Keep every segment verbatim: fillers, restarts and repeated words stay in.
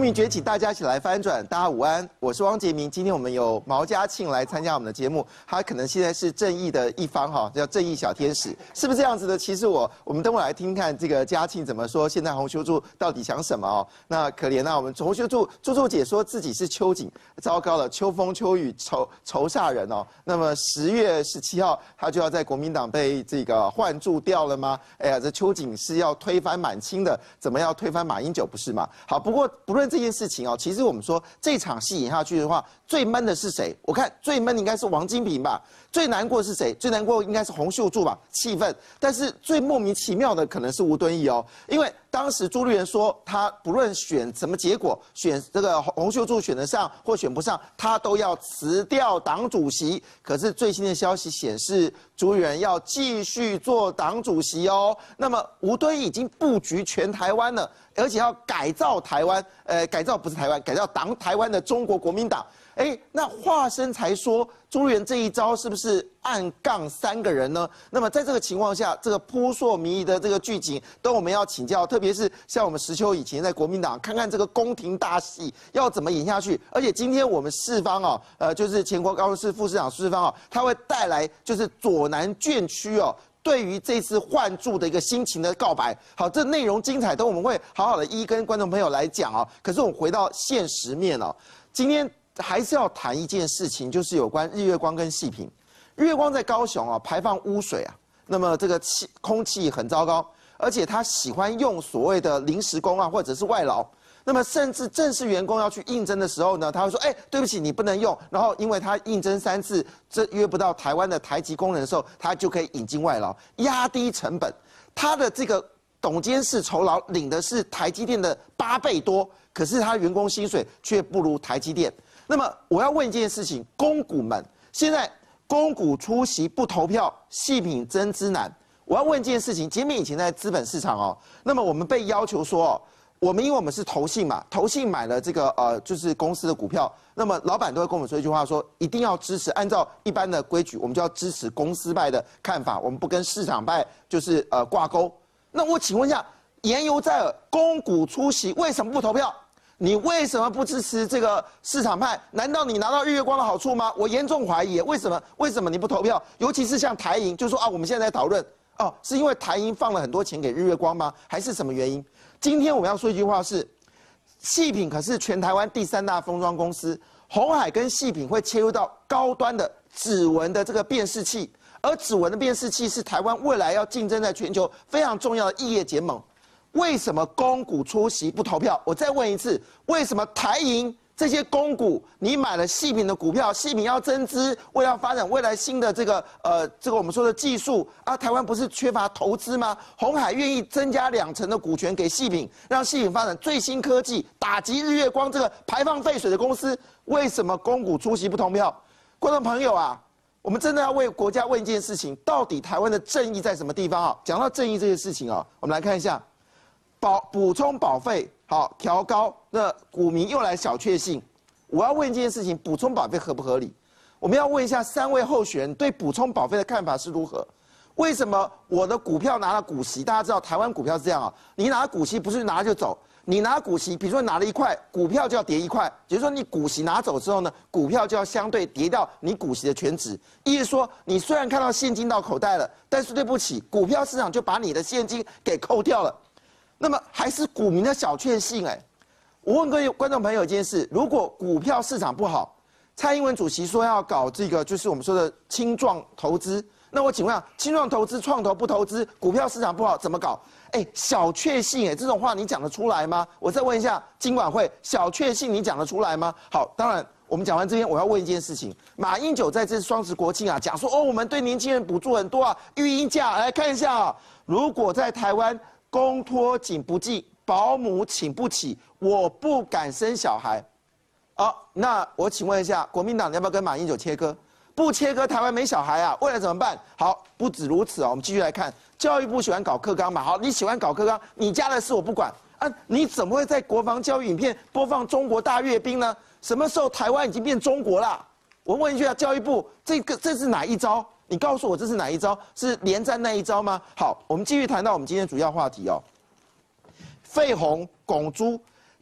民崛起，大家一起来翻转。大家午安，我是汪杰明。今天我们有毛嘉庆来参加我们的节目，他可能现在是正义的一方哈，叫正义小天使，是不是这样子的？其实我，我们等会来听看这个嘉庆怎么说。现在洪秀柱到底想什么哦？那可怜啊，我们洪秀柱柱柱姐说自己是秋瑾，糟糕了，秋风秋雨愁愁煞人哦。那么十月十七号，他就要在国民党被这个换柱掉了吗？哎呀，这秋瑾是要推翻满清的，怎么要推翻马英九不是吗？好，不过不论这件事情哦，其实我们说这场戏演下去的话，最闷的是谁？我看最闷应该是王金平吧。最难过的是谁？最难过应该是洪秀柱吧，气愤。但是最莫名其妙的可能是吴敦义哦，因为当时朱立伦说他不论选什么结果，选这个洪秀柱选得上或选不上，他都要辞掉党主席。可是最新的消息显示，朱立伦要继续做党主席哦。那么吴敦义已经布局全台湾了。而且要改造台湾，呃，改造不是台湾，改造党台湾的中国国民党。哎，那华生才说朱立伦这一招是不是暗杠三个人呢？那么在这个情况下，这个扑朔迷离的这个剧情，都我们要请教，特别是像我们石秋以前在国民党，看看这个宫廷大戏要怎么演下去。而且今天我们市方哦，呃，就是前国高雄市副市长市方哦，他会带来就是左南眷区哦。对于这次换柱的一个心情的告白，好，这内容精彩，都我们会好好的一一跟观众朋友来讲哦。可是我们回到现实面哦，今天还是要谈一件事情，就是有关日月光跟细品。日月光在高雄啊排放污水啊，那么这个气空气很糟糕，而且他喜欢用所谓的临时工啊或者是外劳。那么甚至正式员工要去应征的时候呢，他会说：“哎、欸，对不起，你不能用。”然后因为他应征三次，这约不到台湾的台籍工人的时候，他就可以引进外劳，压低成本。他的这个董监事酬劳领的是台积电的八倍多，可是他员工薪水却不如台积电。那么我要问一件事情：公股们现在公股出席不投票，细品增资难。我要问一件事情：杰明以前在资本市场哦，那么我们被要求说哦。我们因为我们是投信嘛，投信买了这个呃，就是公司的股票，那么老板都会跟我们说一句话说，说一定要支持，按照一般的规矩，我们就要支持公司派的看法，我们不跟市场派就是呃挂钩。那我请问一下，言犹在耳，公股出席为什么不投票？你为什么不支持这个市场派？难道你拿到日月光的好处吗？我严重怀疑，为什么？为什么你不投票？尤其是像台银，就说啊，我们现在在讨论。哦，是因为台银放了很多钱给日月光吗？还是什么原因？今天我们要说一句话是，细品可是全台湾第三大封装公司，鸿海跟细品会切入到高端的指纹的这个辨识器，而指纹的辨识器是台湾未来要竞争在全球非常重要的异业结盟。为什么公股出席不投票？我再问一次，为什么台银？这些公股，你买了细品的股票，细品要增资，为了发展未来新的这个呃这个我们说的技术啊，台湾不是缺乏投资吗？鸿海愿意增加两成的股权给细品，让细品发展最新科技，打击日月光这个排放废水的公司，为什么公股出席不投票？观众朋友啊，我们真的要为国家问一件事情，到底台湾的正义在什么地方啊？讲到正义这件事情啊，我们来看一下，保补充保费。好，调高，那股民又来小确幸。我要问一件事情：补充保费合不合理？我们要问一下三位候选人对补充保费的看法是如何？为什么我的股票拿了股息？大家知道台湾股票是这样啊，你拿股息不是拿就走，你拿股息，比如说拿了一块，股票就要跌一块，也就是说你股息拿走之后呢，股票就要相对跌到你股息的全值。意思说，你虽然看到现金到口袋了，但是对不起，股票市场就把你的现金给扣掉了。那么还是股民的小确幸哎，我问各位观众朋友一件事：如果股票市场不好，蔡英文主席说要搞这个，就是我们说的青壮投资，那我请问啊，青壮投资、创投不投资，股票市场不好怎么搞？哎，小确幸哎，这种话你讲得出来吗？我再问一下金管会，小确幸你讲得出来吗？好，当然我们讲完这边，我要问一件事情：马英九在这双十国庆啊，讲说哦，我们对年轻人补助很多啊，育婴假，来看一下啊，如果在台湾。公托请不进，保姆请不起，我不敢生小孩。好、哦，那我请问一下，国民党要不要跟马英九切割？不切割，台湾没小孩啊，未来怎么办？好，不止如此哦，我们继续来看，教育部喜欢搞课纲嘛？好，你喜欢搞课纲，你家的事我不管啊，你怎么会在国防教育影片播放中国大阅兵呢？什么时候台湾已经变中国啦？我问一句啊，教育部，这个这是哪一招？你告诉我这是哪一招？是连战那一招吗？好，我们继续谈到我们今天主要话题哦。费鸿、拱珠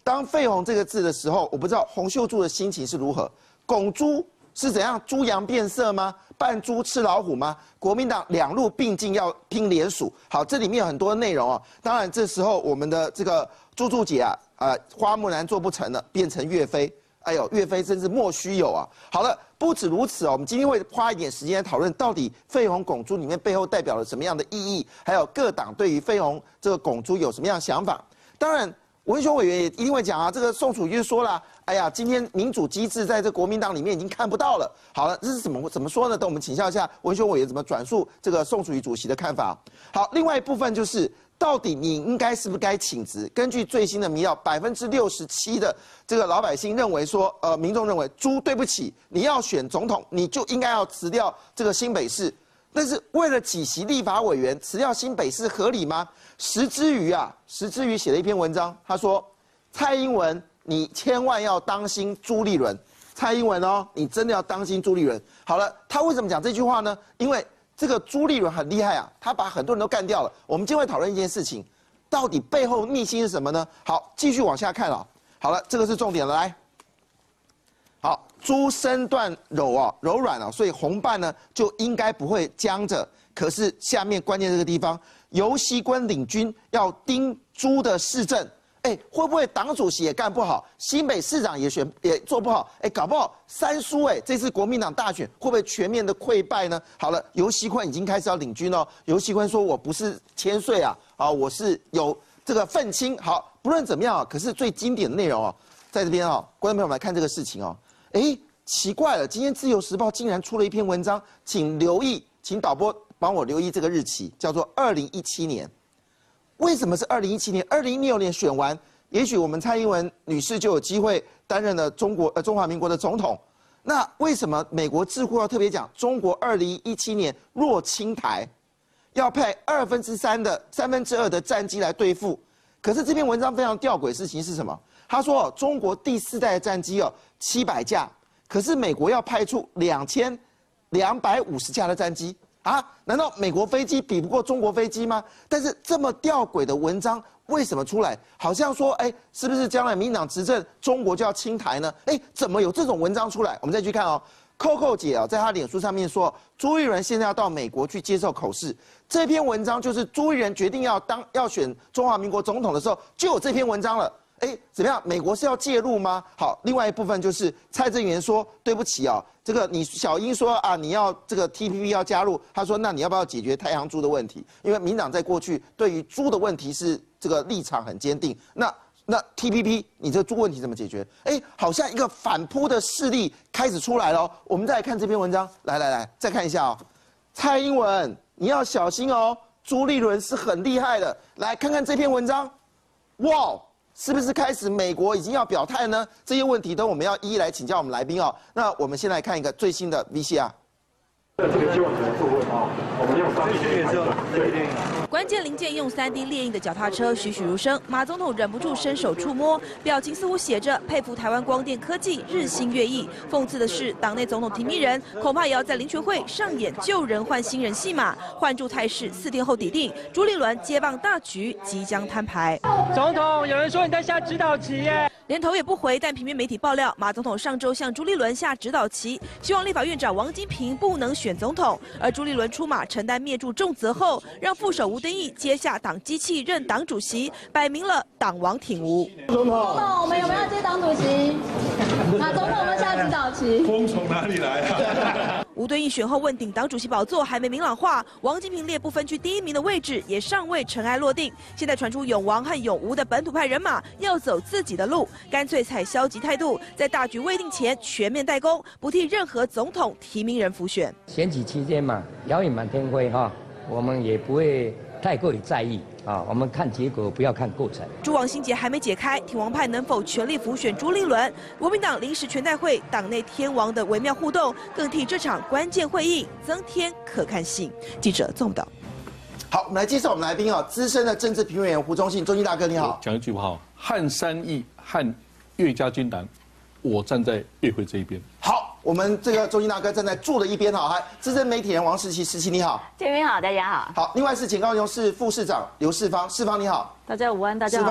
当费鸿这个字的时候，我不知道洪秀柱的心情是如何。拱猪是怎样？猪羊变色吗？扮猪吃老虎吗？国民党两路并进要拼联署。好，这里面有很多内容哦。当然，这时候我们的这个朱柱姐啊，呃，花木兰做不成了，变成岳飞。哎呦，岳飞真是莫须有啊！好了，不止如此哦，我们今天会花一点时间来讨论，到底费鸿拱猪里面背后代表了什么样的意义，还有各党对于费鸿这个拱猪有什么样的想法。当然，文雄委员也一定会讲啊，这个宋楚瑜说了，哎呀，今天民主机制在这国民党里面已经看不到了。好了，这是怎么怎么说呢？等我们请教一下文雄委员怎么转述这个宋楚瑜主席的看法。好，另外一部分就是。到底你应该是不是该请辞？根据最新的民调，百分之六十七的这个老百姓认为说，呃，民众认为朱对不起，你要选总统，你就应该要辞掉这个新北市。但是为了几席立法委员，辞掉新北市合理吗？石之瑜啊，石之瑜写了一篇文章，他说，蔡英文，你千万要当心朱立伦。蔡英文哦，你真的要当心朱立伦。好了，他为什么讲这句话呢？因为这个朱立伦很厉害啊，他把很多人都干掉了。我们今天会讨论一件事情，到底背后秘辛是什么呢？好，继续往下看啊。好了，这个是重点了，来。好，猪身段柔啊，柔软啊，所以红瓣呢就应该不会僵着。可是下面关键这个地方，游锡堃领军要盯猪的市政。哎，会不会党主席也干不好，新北市长也选也做不好？哎，搞不好三输哎，这次国民党大选会不会全面的溃败呢？好了，游锡堃已经开始要领军哦。游锡堃说：“我不是千岁啊，啊，我是有这个愤青。”好，不论怎么样啊，可是最经典的内容哦，在这边哦，观众朋友们来看这个事情哦。哎，奇怪了，今天《自由时报》竟然出了一篇文章，请留意，请导播帮我留意这个日期，叫做二零一七年。为什么是二零一七年？二零一六年选完，也许我们蔡英文女士就有机会担任了中国呃中华民国的总统。那为什么美国智库要特别讲中国二零一七年若侵台，要派二分之三的三分之二的战机来对付？可是这篇文章非常吊诡的事情是什么？他说哦，中国第四代的战机哦七百架，可是美国要派出两千两百五十架的战机。啊？难道美国飞机比不过中国飞机吗？但是这么吊诡的文章为什么出来？好像说，哎，是不是将来民进党执政，中国就要侵台呢？哎，怎么有这种文章出来？我们再去看哦。Coco 姐啊，在她脸书上面说，朱立伦现在要到美国去接受口试。这篇文章就是朱立伦决定要当要选中华民国总统的时候，就有这篇文章了。哎，怎么样？美国是要介入吗？好，另外一部分就是蔡正元说，对不起啊，这个你小英说啊，你要这个 T P P 要加入，他说那你要不要解决太阳猪的问题？因为民党在过去对于猪的问题是这个立场很坚定。那那 T P P 你这猪问题怎么解决？哎，好像一个反扑的势力开始出来了。我们再来看这篇文章，来来来，再看一下哦。蔡英文，你要小心哦，朱立伦是很厉害的。来看看这篇文章，哇！是不是开始美国已经要表态呢？这些问题都我们要一一来请教我们来宾哦。那我们先来看一个最新的 V C R。 这个希望只能做问号，我们用三 D 列印。 关键零件用三 D 列印的脚踏车栩栩如生，马总统忍不住伸手触摸，表情似乎写着佩服台湾光电科技日新月异。讽刺的是，党内总统提名人恐怕也要在林全会上演旧人换新人戏码。换住态势，四天后底定，朱立伦接棒大局即将摊牌。 总统，有人说你在下指导棋耶。 连头也不回，但平面媒体爆料，马总统上周向朱立伦下指导棋，希望立法院长王金平不能选总统，而朱立伦出马承担灭柱重责后，让副手吴敦义接下党机器任党主席，摆明了党王挺吴。 总统，我们有没有接党主席？马总统，我们下指导棋。 风从哪里来啊？ 吴敦义选后问鼎党主席宝座还没明朗化，王金平列不分区第一名的位置也尚未尘埃落定。现在传出永王和永吴的本土派人马要走自己的路，干脆采消极态度，在大局未定前全面代工，不替任何总统提名人辅选。 选举期间嘛，谣言满天飞哈，我们也不会太过于在意啊，我们看结果，不要看过程。 朱王心结还没解开，挺王派能否全力辅选朱立伦？国民党临时全代会党内天王的微妙互动，更替这场关键会议增添可看性。记者纵导。 好，我们来介绍我们来宾啊，资深的政治评论员胡忠信，忠信大哥你好。 讲一句话，汉三义和岳家军党，我站在岳飞这一边。 好，我们这个忠信大哥站在柱的一边哈。还资深媒体人王时齐，时齐你好。 建明好，大家好。 好，另外是前高雄市副市长刘世芳，世芳你好。 大家午安，大家好。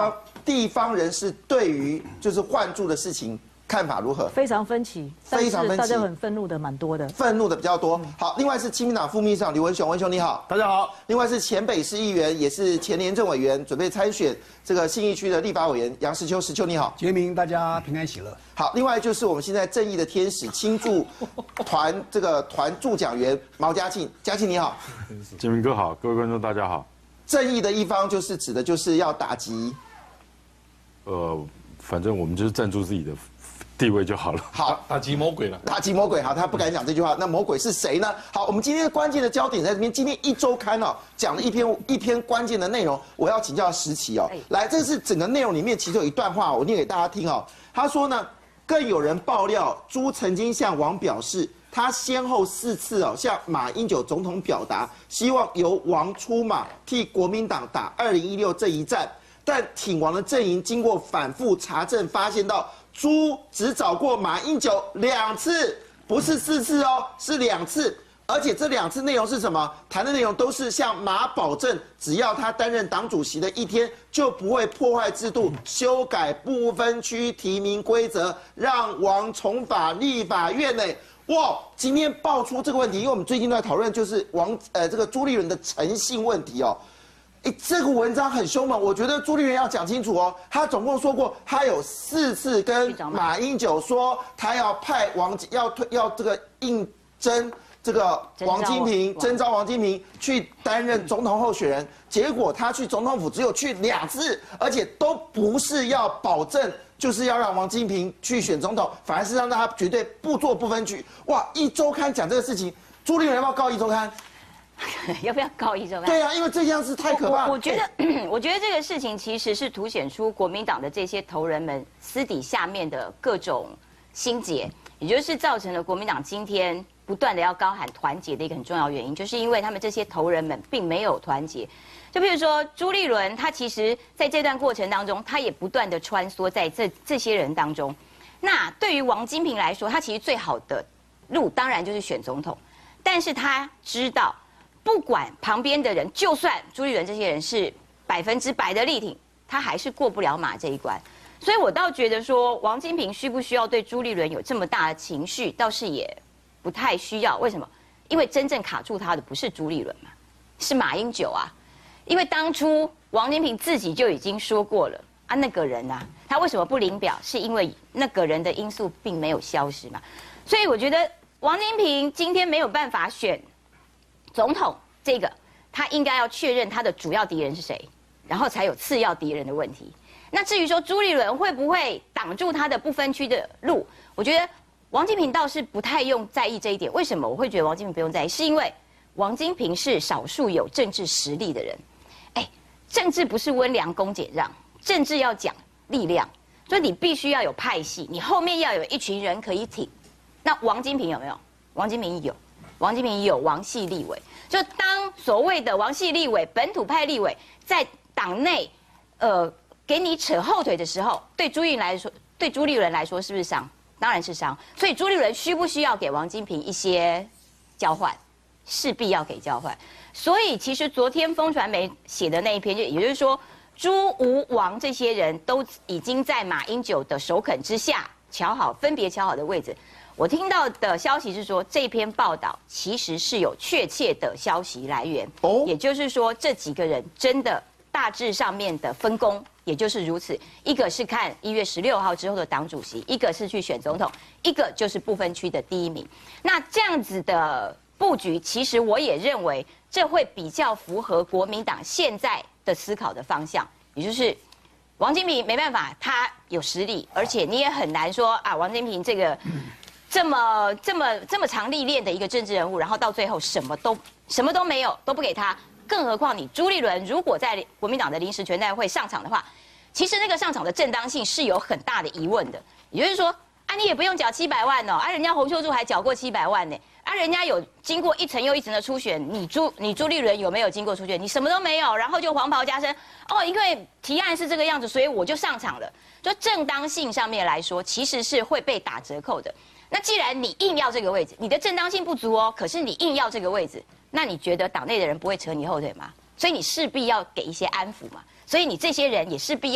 地方人士对于就是换柱的事情看法如何？ 非常分歧， 非常分歧， 大家很愤怒的蛮多的， 愤怒的比较多。好，另外是亲民党副秘书长刘文雄，文雄你好， 大家好。 另外是前北市议员，也是前廉政委员，准备参选这个信义区的立法委员杨石秋，石秋你好， 杰明，大家平安喜乐。 好，另外就是我们现在正义的天使青助团这个团助讲员毛嘉庆，嘉庆你好， 杰明哥好，各位观众大家好。 正义的一方就是指的就是要打击， 呃，反正我们就是站住自己的地位就好了。 好， 打击魔鬼了， 打击魔鬼。好，他不敢讲这句话，那魔鬼是谁呢？好，我们今天关键的焦点在这边。今天一周刊哦讲了一篇一篇关键的内容，我要请教石琪哦。来，这是整个内容里面其中有一段话，我念给大家听哦。他说呢，更有人爆料，朱曾经向王表示，他先后四次哦向马英九总统表达，希望由王出马替国民党打二零一六这一战。但挺王的阵营经过反复查证，发现到朱只找过马英九两次，不是四次哦，是两次。而且这两次内容是什么？谈的内容都是向马保证，只要他担任党主席的一天，就不会破坏制度，修改不分区提名规则，让王重返立法院呢。哇，今天爆出这个问题，因为我们最近都在讨论，就是王呃这个朱立伦的诚信问题哦。哎，这个文章很凶猛，我觉得朱立伦要讲清楚哦。他总共说过，他有四次跟马英九说，他要派王要推要这个应征这个王金平，征召王金平去担任总统候选人。结果他去总统府只有去两次，而且都不是要保证，就是要让王金平去选总统，反而是让他绝对不做不分区。哇，一周刊讲这个事情，朱立伦要不要告一周刊？ 要不要告一周刊？ 对啊，因为这样是太可怕了。 我, 我觉得，我觉得这个事情其实是凸显出国民党的这些头人们私底下面的各种心结，也就是造成了国民党今天不断的要高喊团结的一个很重要原因，就是因为他们这些头人们并没有团结。就比如说朱立伦，他其实在这段过程当中，他也不断的穿梭在这这些人当中。那对于王金平来说，他其实最好的路当然就是选总统，但是他知道。不管旁边的人，就算朱立伦这些人是百分之百的力挺，他还是过不了马这一关。所以我倒觉得说，王金平需不需要对朱立伦有这么大的情绪，倒是也不太需要。为什么？因为真正卡住他的不是朱立伦嘛，是马英九啊。因为当初王金平自己就已经说过了啊，那个人啊，他为什么不领表？是因为那个人的因素并没有消失嘛。所以我觉得王金平今天没有办法选总统，这个他应该要确认他的主要敌人是谁，然后才有次要敌人的问题。那至于说朱立伦会不会挡住他的不分区的路，我觉得王金平倒是不太用在意这一点。为什么我会觉得王金平不用在意？是因为王金平是少数有政治实力的人。哎，政治不是温良恭俭让，政治要讲力量，所以你必须要有派系，你后面要有一群人可以挺。那王金平有没有？王金平有。王金平有王系立委，就当所谓的王系立委、本土派立委在党内，呃，给你扯后腿的时候，对朱立伦来说，对朱立伦来说是不是伤？当然是伤。所以朱立伦需不需要给王金平一些交换？势必要给交换。所以其实昨天风传媒写的那一篇，就也就是说，朱、吴、王这些人都已经在马英九的首肯之下瞧好，分别瞧好的位置。我听到的消息是说，这篇报道其实是有确切的消息来源，哦，也就是说，这几个人真的大致上面的分工也就是如此。一个是看一月十六号之后的党主席，一个是去选总统，一个就是不分区的第一名。那这样子的布局，其实我也认为这会比较符合国民党现在的思考的方向，也就是王金平没办法，他有实力，而且你也很难说啊，王金平这个。这么这么这么长历练的一个政治人物，然后到最后什么都什么都没有，都不给他。更何况你朱立伦如果在国民党的临时全代会上场的话，其实那个上场的正当性是有很大的疑问的。也就是说，啊你也不用缴七百万哦，啊人家洪秀柱还缴过七百万呢，啊人家有经过一层又一层的初选，你朱你朱立伦有没有经过初选？你什么都没有，然后就黄袍加身哦，因为提案是这个样子，所以我就上场了。就正当性上面来说，其实是会被打折扣的。那既然你硬要这个位置，你的正当性不足哦，可是你硬要这个位置，那你觉得党内的人不会扯你后腿吗？所以你势必要给一些安抚嘛，所以你这些人也势必要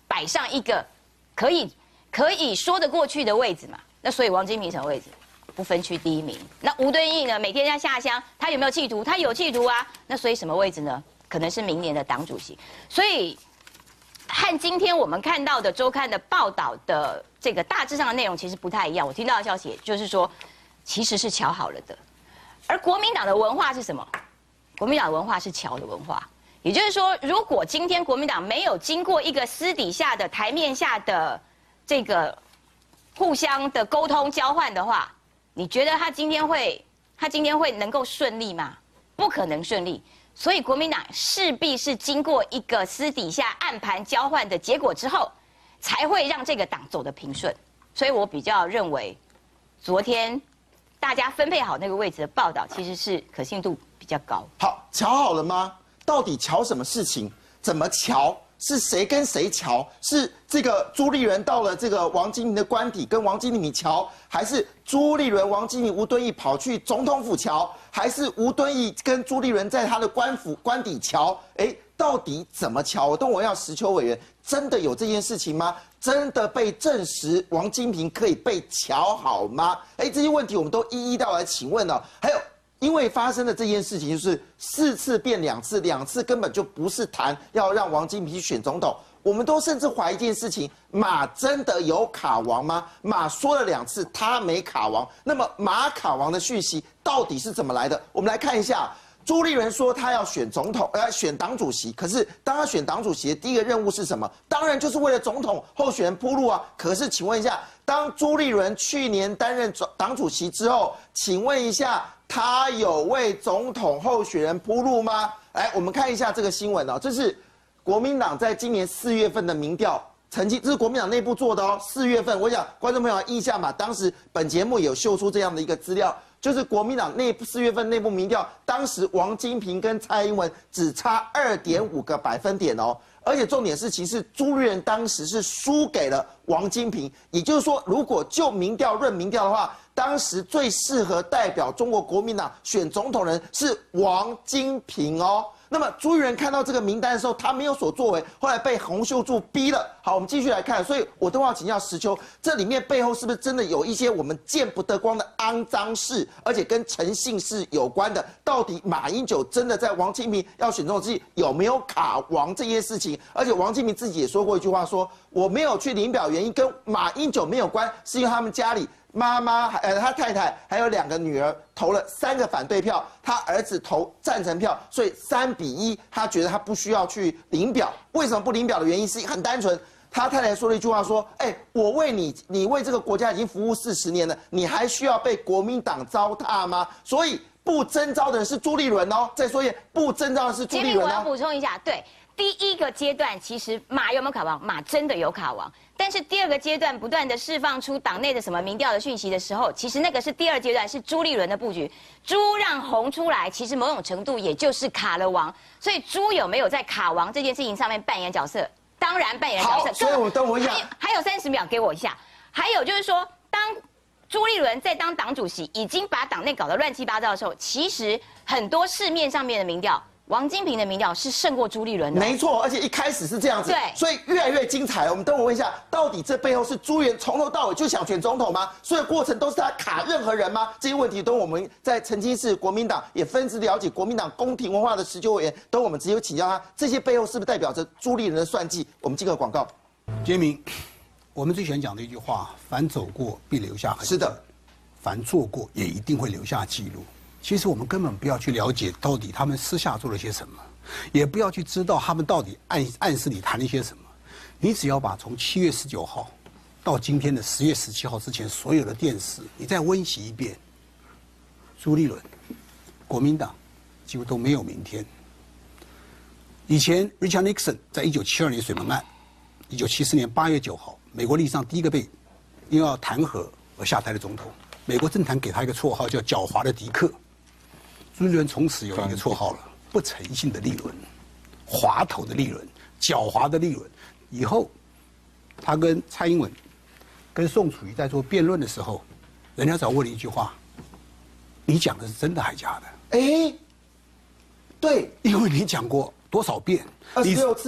摆上一个可以可以说得过去的位置嘛。那所以王金平什么位置？不分区第一名。那吴敦义呢？每天在下乡，他有没有企图？他有企图啊。那所以什么位置呢？可能是明年的党主席。所以和今天我们看到的周刊的报道的这个大致上的内容其实不太一样。我听到的消息就是说，其实是瞧好了的。而国民党的文化是什么？国民党的文化是瞧的文化。也就是说，如果今天国民党没有经过一个私底下的台面下的这个互相的沟通交换的话，你觉得他今天会他今天会能够顺利吗？不可能顺利。所以国民党势必是经过一个私底下暗盘交换的结果之后，才会让这个党走得平顺。所以我比较认为，昨天大家分配好那个位置的报道，其实是可信度比较高。 好，瞧好了吗？到底瞧什么事情？怎么瞧？是谁跟谁瞧？是这个朱立伦到了这个王金平的官邸跟王金平瞧，还是朱立伦、王金平、吴敦义跑去总统府瞧，还是吴敦义跟朱立伦在他的官府官邸瞧？哎，到底怎么瞧？我等我要石秋委员，真的有这件事情吗？真的被证实王金平可以被瞧好吗？哎，这些问题我们都一一的来请问了。还有。因为发生的这件事情就是四次变两次，两次根本就不是谈要让王金平选总统，我们都甚至怀疑一件事情：马真的有卡王吗？马说了两次他没卡王，那么马卡王的讯息到底是怎么来的？我们来看一下。朱立伦说他要选总统，呃，选党主席。可是当他选党主席的第一个任务是什么？当然就是为了总统候选人铺路啊。可是请问一下，当朱立伦去年担任党主席之后，请问一下，他有为总统候选人铺路吗？来，我们看一下这个新闻哦，这是国民党在今年四月份的民调。曾经这是国民党内部做的哦，四月份，我想观众朋友印象吧，当时本节目有秀出这样的一个资料，就是国民党内部四月份内部民调，当时王金平跟蔡英文只差二点五个百分点哦，而且重点是，其实朱立伦当时是输给了王金平，也就是说，如果就民调论民调的话，当时最适合代表中国国民党选总统人是王金平哦。那么朱立伦看到这个名单的时候，他没有所作为，后来被洪秀柱逼了。好，我们继续来看。所以我都要请教石秋，这里面背后是不是真的有一些我们见不得光的肮脏事，而且跟诚信是有关的？到底马英九真的在王金平要选总统之际有没有卡王这些事情？而且王金平自己也说过一句话说，说我没有去领表，原因跟马英九没有关，是因为他们家里。妈妈，呃，他太太还有两个女儿投了三个反对票，他儿子投赞成票，所以三比一，他觉得他不需要去领表。为什么不领表的原因是很单纯，他太太说了一句话说：“哎，我为你，你为这个国家已经服务四十年了，你还需要被国民党糟蹋吗？”所以不征召的人是朱立伦哦。再说一遍，不征召的是朱立伦哦。 杰明，我要补充一下，对。第一个阶段，其实马有没有卡王？马真的有卡王。但是第二个阶段，不断的释放出党内的什么民调的讯息的时候，其实那个是第二阶段，是朱立伦的布局。朱让红出来，其实某种程度也就是卡了王。所以朱有没有在卡王这件事情上面扮演角色？当然扮演角色。 好，所以我等我一下。 还有三十秒给我一下。还有就是说，当朱立伦在当党主席，已经把党内搞得乱七八糟的时候，其实很多市面上面的民调。王金平的民调是胜过朱立伦的， 没错，而且一开始是这样子， 对， 所以越来越精彩。我们等我问一下，到底这背后是朱元从头到尾就想选总统吗？所有过程都是他卡任何人吗？这些问题都我们在澄清市国民党也分支了解国民党宫廷文化的石秋委员，都我们直接请教他，这些背后是不是代表着朱立伦的算计？我们进个广告。 杰明，我们最喜欢讲的一句话：凡走过必留下痕迹。 是的， 凡做过也一定会留下记录。其实我们根本不要去了解到底他们私下做了些什么，也不要去知道他们到底暗暗示里谈了一些什么。你只要把从七月十九号到今天的十月十七号之前所有的电视，你再温习一遍。朱立伦、国民党几乎都没有明天。以前 Richard Nixon 在一九七二年水门案，一九七四年八月九号，美国历史上第一个被因为要弹劾而下台的总统，美国政坛给他一个绰号叫狡猾的迪克。朱立伦从此有一个绰号了，不诚信的立伦，滑头的立伦，狡猾的立伦。以后，他跟蔡英文、跟宋楚瑜在做辩论的时候，人家只要问了一句话：“你讲的是真的还假的？” 哎，对， 因为你讲过多少遍， 二十六次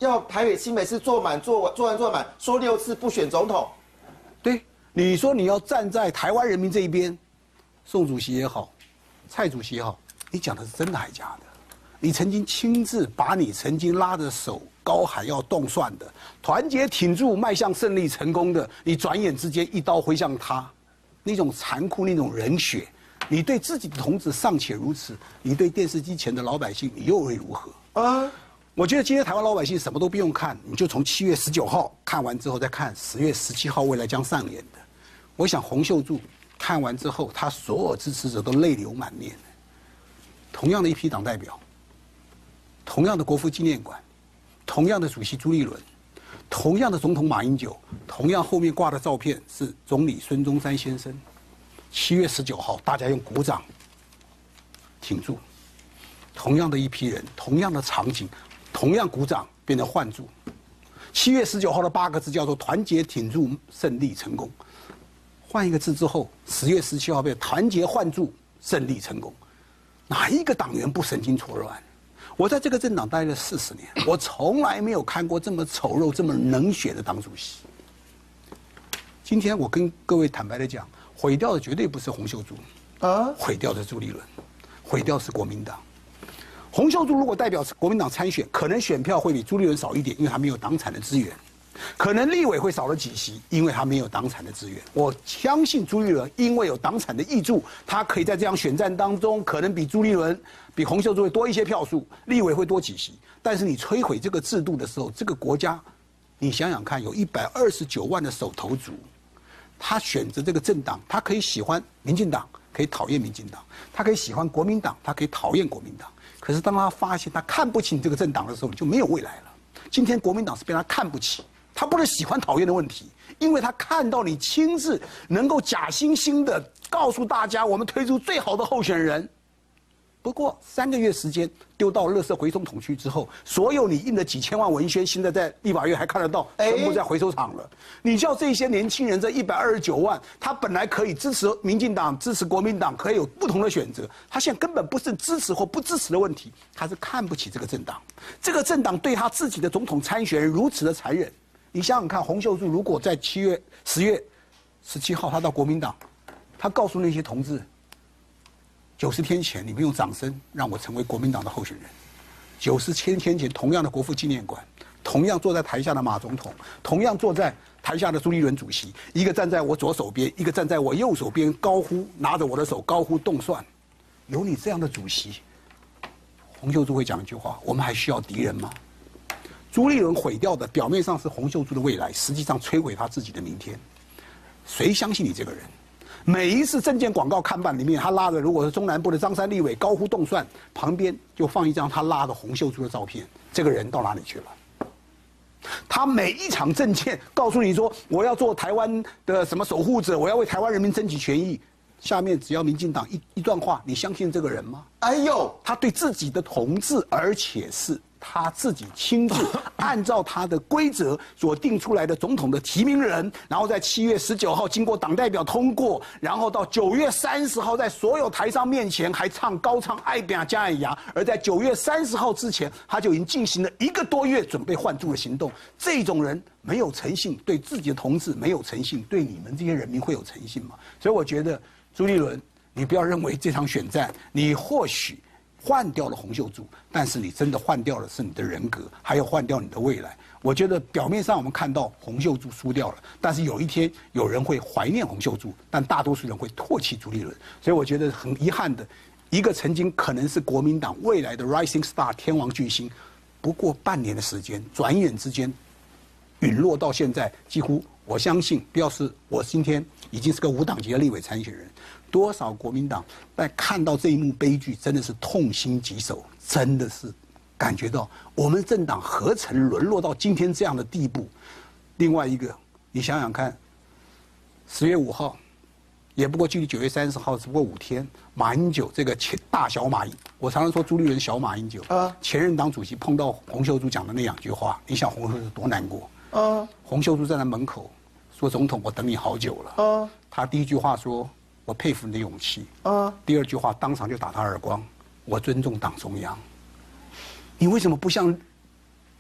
要台北新北市坐满、坐坐完、坐满，说六次不选总统。 对，你说你要站在台湾人民这一边，宋主席也好，蔡主席也好，你讲的是真的还假的？你曾经亲自把你曾经拉着手高喊要动算的，团结挺住，迈向胜利成功的，你转眼之间一刀挥向他，那种残酷，那种冷血。你对自己的同志尚且如此，你对电视机前的老百姓，你又会如何？啊，我觉得今天台湾老百姓什么都不用看，你就从七月十九号看完之后再看十月十七号未来将上演的。我想洪秀柱看完之后，他所有支持者都泪流满面。同样的一批党代表，同样的国父纪念馆，同样的主席朱立伦，同样的总统马英九，同样后面挂的照片是总理孙中山先生。七月十九号，大家用鼓掌挺住，同样的一批人，同样的场景，同样鼓掌变成换住。七月十九号的八个字叫做“团结挺住，胜利成功”。换一个字之后，十月十七号变“团结换住，胜利成功”。哪一个党员不神经错乱？我在这个政党待了四十年，我从来没有看过这么丑陋、这么冷血的党主席。今天我跟各位坦白的讲。毁掉的绝对不是洪秀柱，啊，毁掉的是朱立伦，毁掉是国民党。洪秀柱如果代表国民党参选，可能选票会比朱立伦少一点，因为他没有党产的资源；可能立委会少了几席，因为他没有党产的资源。我相信朱立伦因为有党产的挹注，他可以在这样选战当中，可能比朱立伦、比洪秀柱会多一些票数，立委会多几席。但是你摧毁这个制度的时候，这个国家，你想想看，有一百二十九万的手头族。他选择这个政党，他可以喜欢民进党，可以讨厌民进党；他可以喜欢国民党，他可以讨厌国民党。可是当他发现他看不起你这个政党的时候，你就没有未来了。今天国民党是被他看不起，他不是喜欢讨厌的问题，因为他看到你亲自能够假惺惺的告诉大家，我们推出最好的候选人。不过三个月时间丢到垃圾回收桶去之后，所有你印的几千万文宣，现在在立法院还看得到，全部在回收厂了。你叫这些年轻人，这一百二十九万，他本来可以支持民进党、支持国民党，可以有不同的选择。他现在根本不是支持或不支持的问题，他是看不起这个政党。这个政党对他自己的总统参选人如此的残忍。你想想看，洪秀柱如果在七月、十月十七号他到国民党，他告诉那些同志。九十天前，你们用掌声让我成为国民党的候选人。九十天天前，同样的国父纪念馆，同样坐在台下的马总统，同样坐在台下的朱立伦主席，一个站在我左手边，一个站在我右手边，高呼拿着我的手高呼动算。有你这样的主席，洪秀柱会讲一句话：我们还需要敌人吗？朱立伦毁掉的，表面上是洪秀柱的未来，实际上摧毁他自己的明天。谁相信你这个人？每一次政见广告看板里面，他拉的如果是中南部的张三立委高呼动算，旁边就放一张他拉的洪秀柱的照片，这个人到哪里去了？他每一场政见告诉你说，我要做台湾的什么守护者，我要为台湾人民争取权益，下面只要民进党一一段话，你相信这个人吗？哎呦，他对自己的同志，而且是他自己亲自按照他的规则所定出来的总统的提名人，然后在七月十九号经过党代表通过，然后到九月三十号在所有台商面前还唱高唱爱表加爱牙，而在九月三十号之前，他就已经进行了一个多月准备换柱的行动。这种人没有诚信，对自己的同志没有诚信，对你们这些人民会有诚信吗？所以我觉得朱立伦，你不要认为这场选战你或许换掉了洪秀柱，但是你真的换掉的是你的人格，还有换掉你的未来。我觉得表面上我们看到洪秀柱输掉了，但是有一天有人会怀念洪秀柱，但大多数人会唾弃朱立伦。所以我觉得很遗憾的，一个曾经可能是国民党未来的 rising star 天王巨星，不过半年的时间，转眼之间陨落到现在，几乎我相信，不要是我今天已经是个无党籍的立委参选人。多少国民党在看到这一幕悲剧，真的是痛心疾首，真的是感觉到我们政党何曾沦落到今天这样的地步。另外一个，你想想看，十月五号，也不过距离九月三十号只不过五天，马英九这个前大小马英，我常常说朱立伦小马英九啊，前任党主席碰到洪秀柱讲的那两句话，你想洪秀柱多难过啊？洪秀柱站在门口说：“总统，我等你好久了。”啊，他第一句话说：“我佩服你的勇气。”啊，第二句话当场就打他耳光：“我尊重党中央。”你为什么不像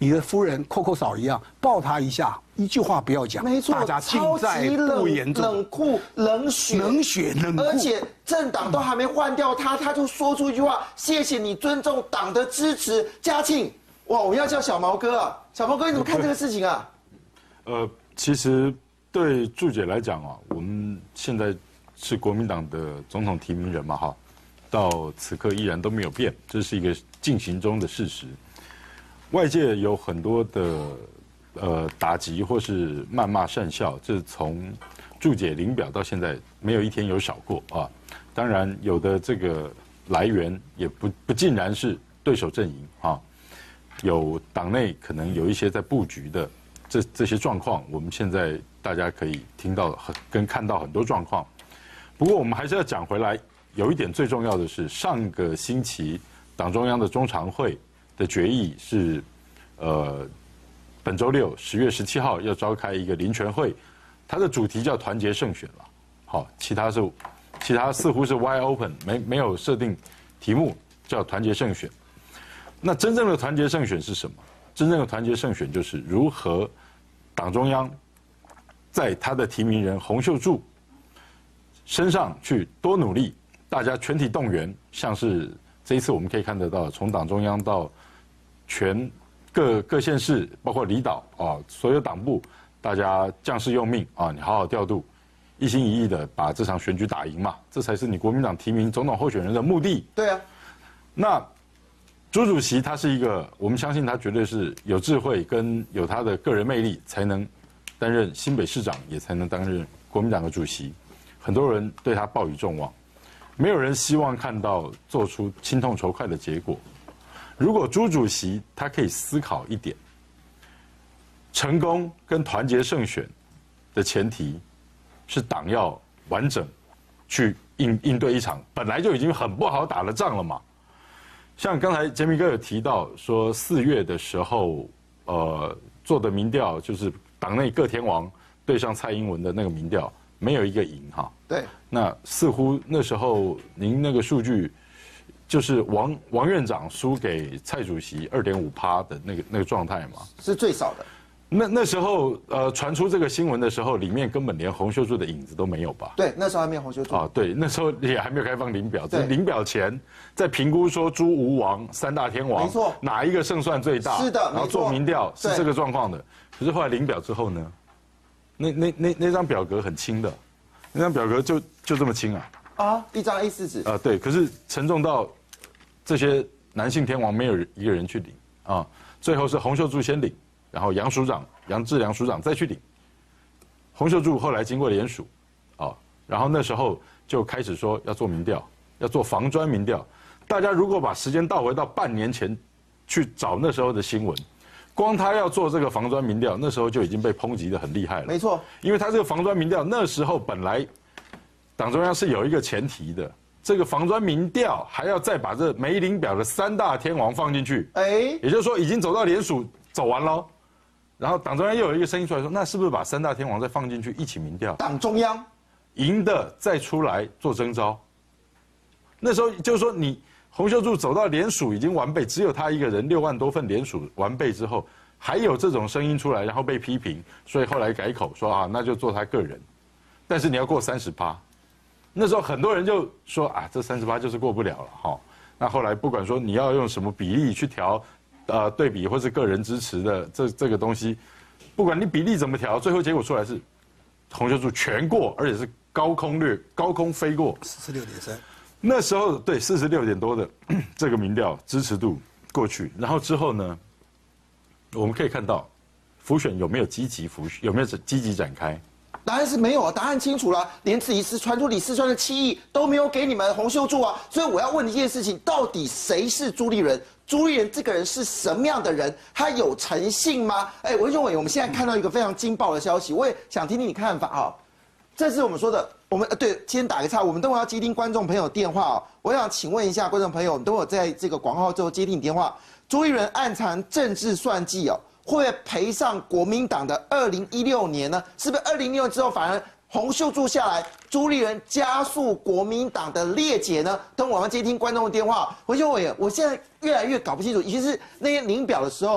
你的夫人扣扣嫂一样，抱她一下，一句话不要讲， 没错， 大家尽超在级不言冷、 中。 冷酷、冷血、 冷血、冷酷， 而且政党都还没换掉他，他就说出一句话：“谢谢你尊重党的支持。”嘉庆，哇，我们要叫小毛哥啊！小毛哥，你怎么看这个事情啊？ 呃，其实对祝姐来讲啊，我们现在是国民党的总统提名人嘛，哈，到此刻依然都没有变，这是一个进行中的事实。外界有很多的呃打击或是谩骂善笑，这从祝姐领表到现在没有一天有少过啊。当然，有的这个来源也不不尽然是对手阵营啊，有党内可能有一些在布局的。这这些状况，我们现在大家可以听到很跟看到很多状况。不过我们还是要讲回来，有一点最重要的是，上个星期党中央的中常会的决议是，呃，本周六十月十七号要召开一个临权会，它的主题叫团结胜选了。好，其他是其他似乎是 wide open， 没没有设定题目，叫团结胜选。那真正的团结胜选是什么？真正的团结胜选就是如何党中央在他的提名人洪秀柱身上去多努力，大家全体动员，像是这一次我们可以看得到，从党中央到全各各县市，包括离岛啊，所有党部，大家将士用命啊，你好好调度，一心一意的把这场选举打赢嘛，这才是你国民党提名总统候选人的目的。 对啊， 那。朱主席他是一个，我们相信他绝对是有智慧跟有他的个人魅力，才能担任新北市长，也才能担任国民党的主席。很多人对他抱以众望，没有人希望看到做出亲痛仇快的结果。如果朱主席他可以思考一点，成功跟团结胜选的前提是党要完整去应应对一场本来就已经很不好打的仗了嘛。像刚才杰明哥有提到说，四月的时候，呃，做的民调就是党内各天王对上蔡英文的那个民调，没有一个赢哈。 对。 那似乎那时候您那个数据，就是王王院长输给蔡主席二点五趴的那个那个状态嘛， 是最少的。 那那时候呃传出这个新闻的时候，里面根本连洪秀柱的影子都没有吧？ 对，那时候还没有洪秀柱。 啊，对，那时候也还没有开放领表，在领表前在评估说朱吴王三大天王， 没错， 哪一个胜算最大？ 是的， 然后做民调是这个状况的。可是后来领表之后呢，那那那那张表格很轻的，那张表格就就这么轻啊。 啊，一张 A 四 纸。 啊，对，可是沉重到这些男性天王没有一个人去领啊，最后是洪秀柱先领。然后杨署长、杨志良署长再去领，洪秀柱后来经过联署，啊，然后那时候就开始说要做民调，要做防专民调。大家如果把时间倒回到半年前，去找那时候的新闻，光他要做这个防专民调，那时候就已经被抨击得很厉害了。 没错， 因为他这个防专民调那时候本来党中央是有一个前提的，这个防专民调还要再把这没领表的三大天王放进去，哎，也就是说已经走到联署走完了。然后党中央又有一个声音出来说，那是不是把三大天王再放进去一起民调？ 党中央赢的再出来做征召。那时候就是说，你洪秀柱走到联署已经完备，只有他一个人，六万多份联署完备之后，还有这种声音出来，然后被批评，所以后来改口说啊，那就做他个人。但是你要过三十趴，那时候很多人就说啊，这三十趴就是过不了了哈。那后来不管说你要用什么比例去调。呃，对比或是个人支持的这这个东西，不管你比例怎么调，最后结果出来是洪秀柱全过，而且是高空掠、高空飞过， 四十六点三。 那时候对四十六点多的这个民调支持度过去，然后之后呢，我们可以看到，辅选有没有积极辅有没有积极展开？ 答案是没有啊，答案清楚了，连李四传出李四川的七亿都没有给你们洪秀柱啊，所以我要问一件事情，到底谁是朱立伦？朱立伦这个人是什么样的人？他有诚信吗？哎，文雄伟，我们现在看到一个非常劲爆的消息，我也想听听你看法啊。这是我们说的，我们呃对，先打个岔，我们等会要接听观众朋友电话哦。我想请问一下观众朋友，我们等会在这个广告之后接听你电话。朱立伦暗藏政治算计哦，会不会赔上国民党的二零一六年呢？是不是二零一六年之后反而洪秀柱下来，朱立伦加速国民党的裂解呢？等我们接听观众的电话。文雄伟，我现在越来越搞不清楚，尤其是那些领表的时候呢，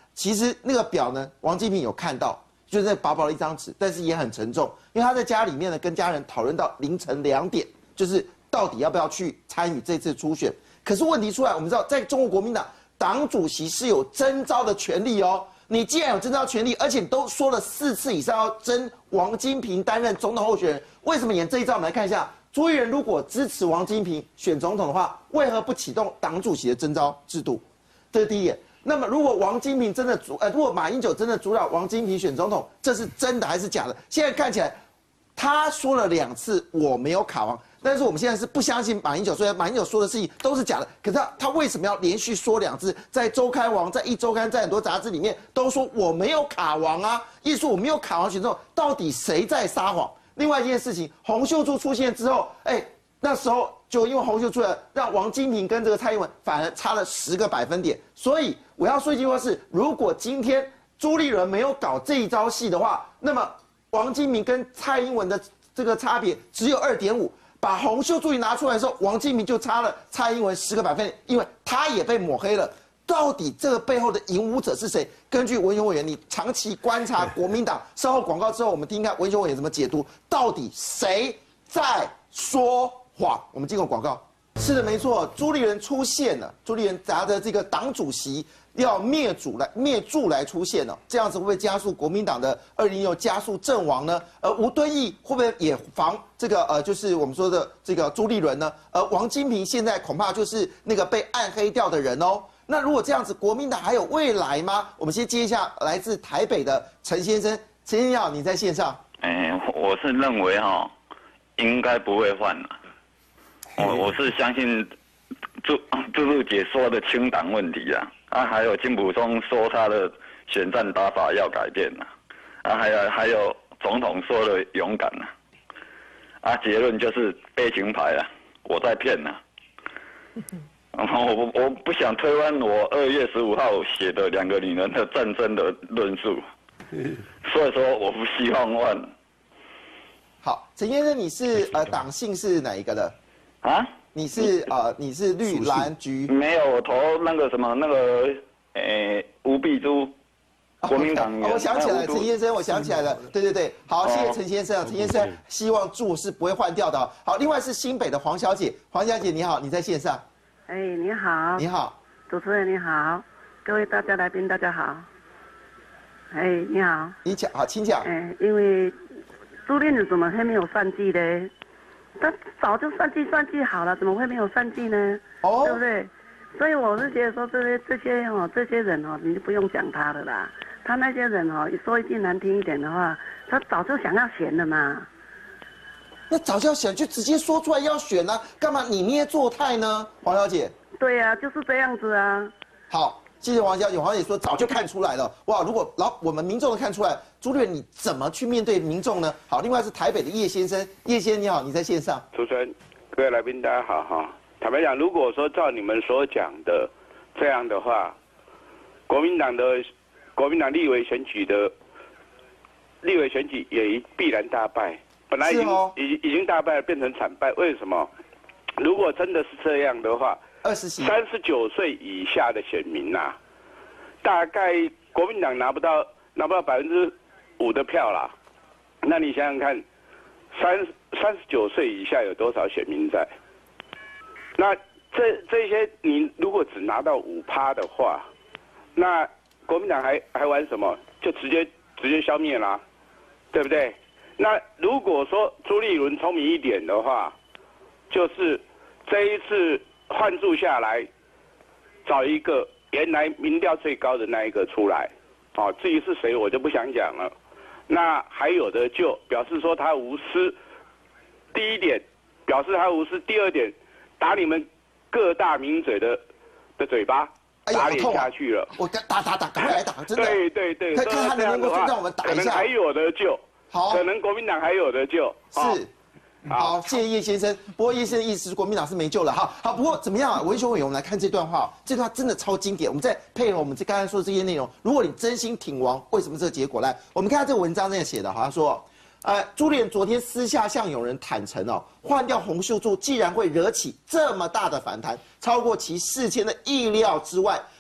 其实那个表呢，王金平有看到，就是那薄薄的一张纸，但是也很沉重，因为他在家里面呢跟家人讨论到凌晨两点，就是到底要不要去参与这次初选。可是问题出来，我们知道，在中国国民党党主席是有征召的权利哦。你既然有征召权利，而且你都说了四次以上要征王金平担任总统候选人，为什么演这一招？我们来看一下，朱立伦如果支持王金平选总统的话，为何不启动党主席的征召制度？这是第一点。那么，如果王金平真的主，呃，如果马英九真的主导王金平选总统，这是真的还是假的？现在看起来，他说了两次我没有卡王，但是我们现在是不相信马英九，所以马英九说的事情都是假的。可是他他为什么要连续说两次？在周刊王、在一周刊、在很多杂志里面都说我没有卡王啊，意思说我没有卡王选总统，到底谁在撒谎？另外一件事情，洪秀柱出现之后，哎，那时候。就因为洪秀柱了，让王金平跟这个蔡英文反而差了十个百分点。所以我要说一句话是：如果今天朱立伦没有搞这一招戏的话，那么王金平跟蔡英文的这个差别只有二点五。把洪秀柱一拿出来的时候，王金平就差了蔡英文十个百分点，因为他也被抹黑了。到底这个背后的引武者是谁？根据文雄委员，你长期观察国民党，稍后广告之后，我们听看文雄委员怎么解读，到底谁在说谎？我们进入广告。是的，没错，朱立伦出现了，朱立伦拿着这个党主席要灭主来灭柱来出现了，这样子会不会加速国民党的二零一六加速阵亡呢？而吴敦义会不会也防这个呃，就是我们说的这个朱立伦呢？而王金平现在恐怕就是那个被暗黑掉的人哦。那如果这样子，国民党还有未来吗？我们先接一下来自台北的陈先生，陈先生好，你在线上。 哎，我是认为哈、哦，应该不会换了。我我是相信朱朱露姐说的清党问题啊，啊，还有金溥聪说他的选战打法要改变啊，啊，还有还有总统说的勇敢啊，啊，结论就是悲情牌啊，我在骗呐、啊。我我不想推翻我二月十五号写的两个女人的战争的论述，所以说我不希望换。 好，陈先生，你是呃党姓是哪一个的？ 啊？ 你是呃你是绿蓝橘？ 没有，我投那个什么那个诶吴碧珠，国民党、 哦。我想起来了，陈先生，我想起来了，对对对，好，谢谢陈先生，陈先生希望柱是不会换掉的。好，另外是新北的黄小姐，黄小姐你好，你在线上。 哎，你好。 你好， 主持人你好，各位大家来宾大家好。哎，你好。 你讲好，请讲。 哎，因为朱立伦怎么会没有算计呢？他早就算计算计好了，怎么会没有算计呢？ 哦， 对不对？所以我是觉得说这些这些哦，这些人哦，你就不用讲他了啦。他那些人哦，说一句难听一点的话，他早就想要选了嘛。 那早就要选，就直接说出来要选啊，干嘛你捏作态呢，黄小姐？ 对呀、啊，就是这样子啊。 好，谢谢黄小姐。黄小姐说早就看出来了，哇！如果老我们民众都看出来，朱立伦你怎么去面对民众呢？好，另外是台北的叶先生，叶先生你好，你在线上。 主持人，各位来宾大家好哈。坦白讲，如果说照你们所讲的这样的话，国民党的国民党立委选举的立委选举也必然大败。本来已经、哦、已已经大败了，变成惨败。为什么？如果真的是这样的话， 二十三十九岁以下的选民呐、啊，大概国民党拿不到拿不到百分之五的票啦。那你想想看，三三十九岁以下有多少选民在？那这这些你如果只拿到五趴的话，那国民党还还玩什么？就直接直接消灭啦，对不对？那如果说朱立伦聪明一点的话，就是这一次换注下来，找一个原来民调最高的那一个出来，哦，至于是谁我就不想讲了。那还有的就表示说他无私，第一点表示他无私，第二点打你们各大名嘴的的嘴巴。打脸下去了， 我打打打，赶快来打！真的， 对对对， 看看他能不能够让我们打一下， 可能还有的救。 好， 可能国民党还有的救。 是，好，谢谢叶先生。不过叶先生的意思是国民党是没救了。好，好，不过怎么样啊？文雄委员，我们来看这段话，这段话真的超经典。我们再配合我们这刚才说的这些内容，如果你真心挺王，为什么这个结果？来，我们看下这个文章这样写的，好像说。呃，朱立伦昨天私下向有人坦诚哦，换掉洪秀柱，既然会惹起这么大的反弹，超过其事前的意料之外。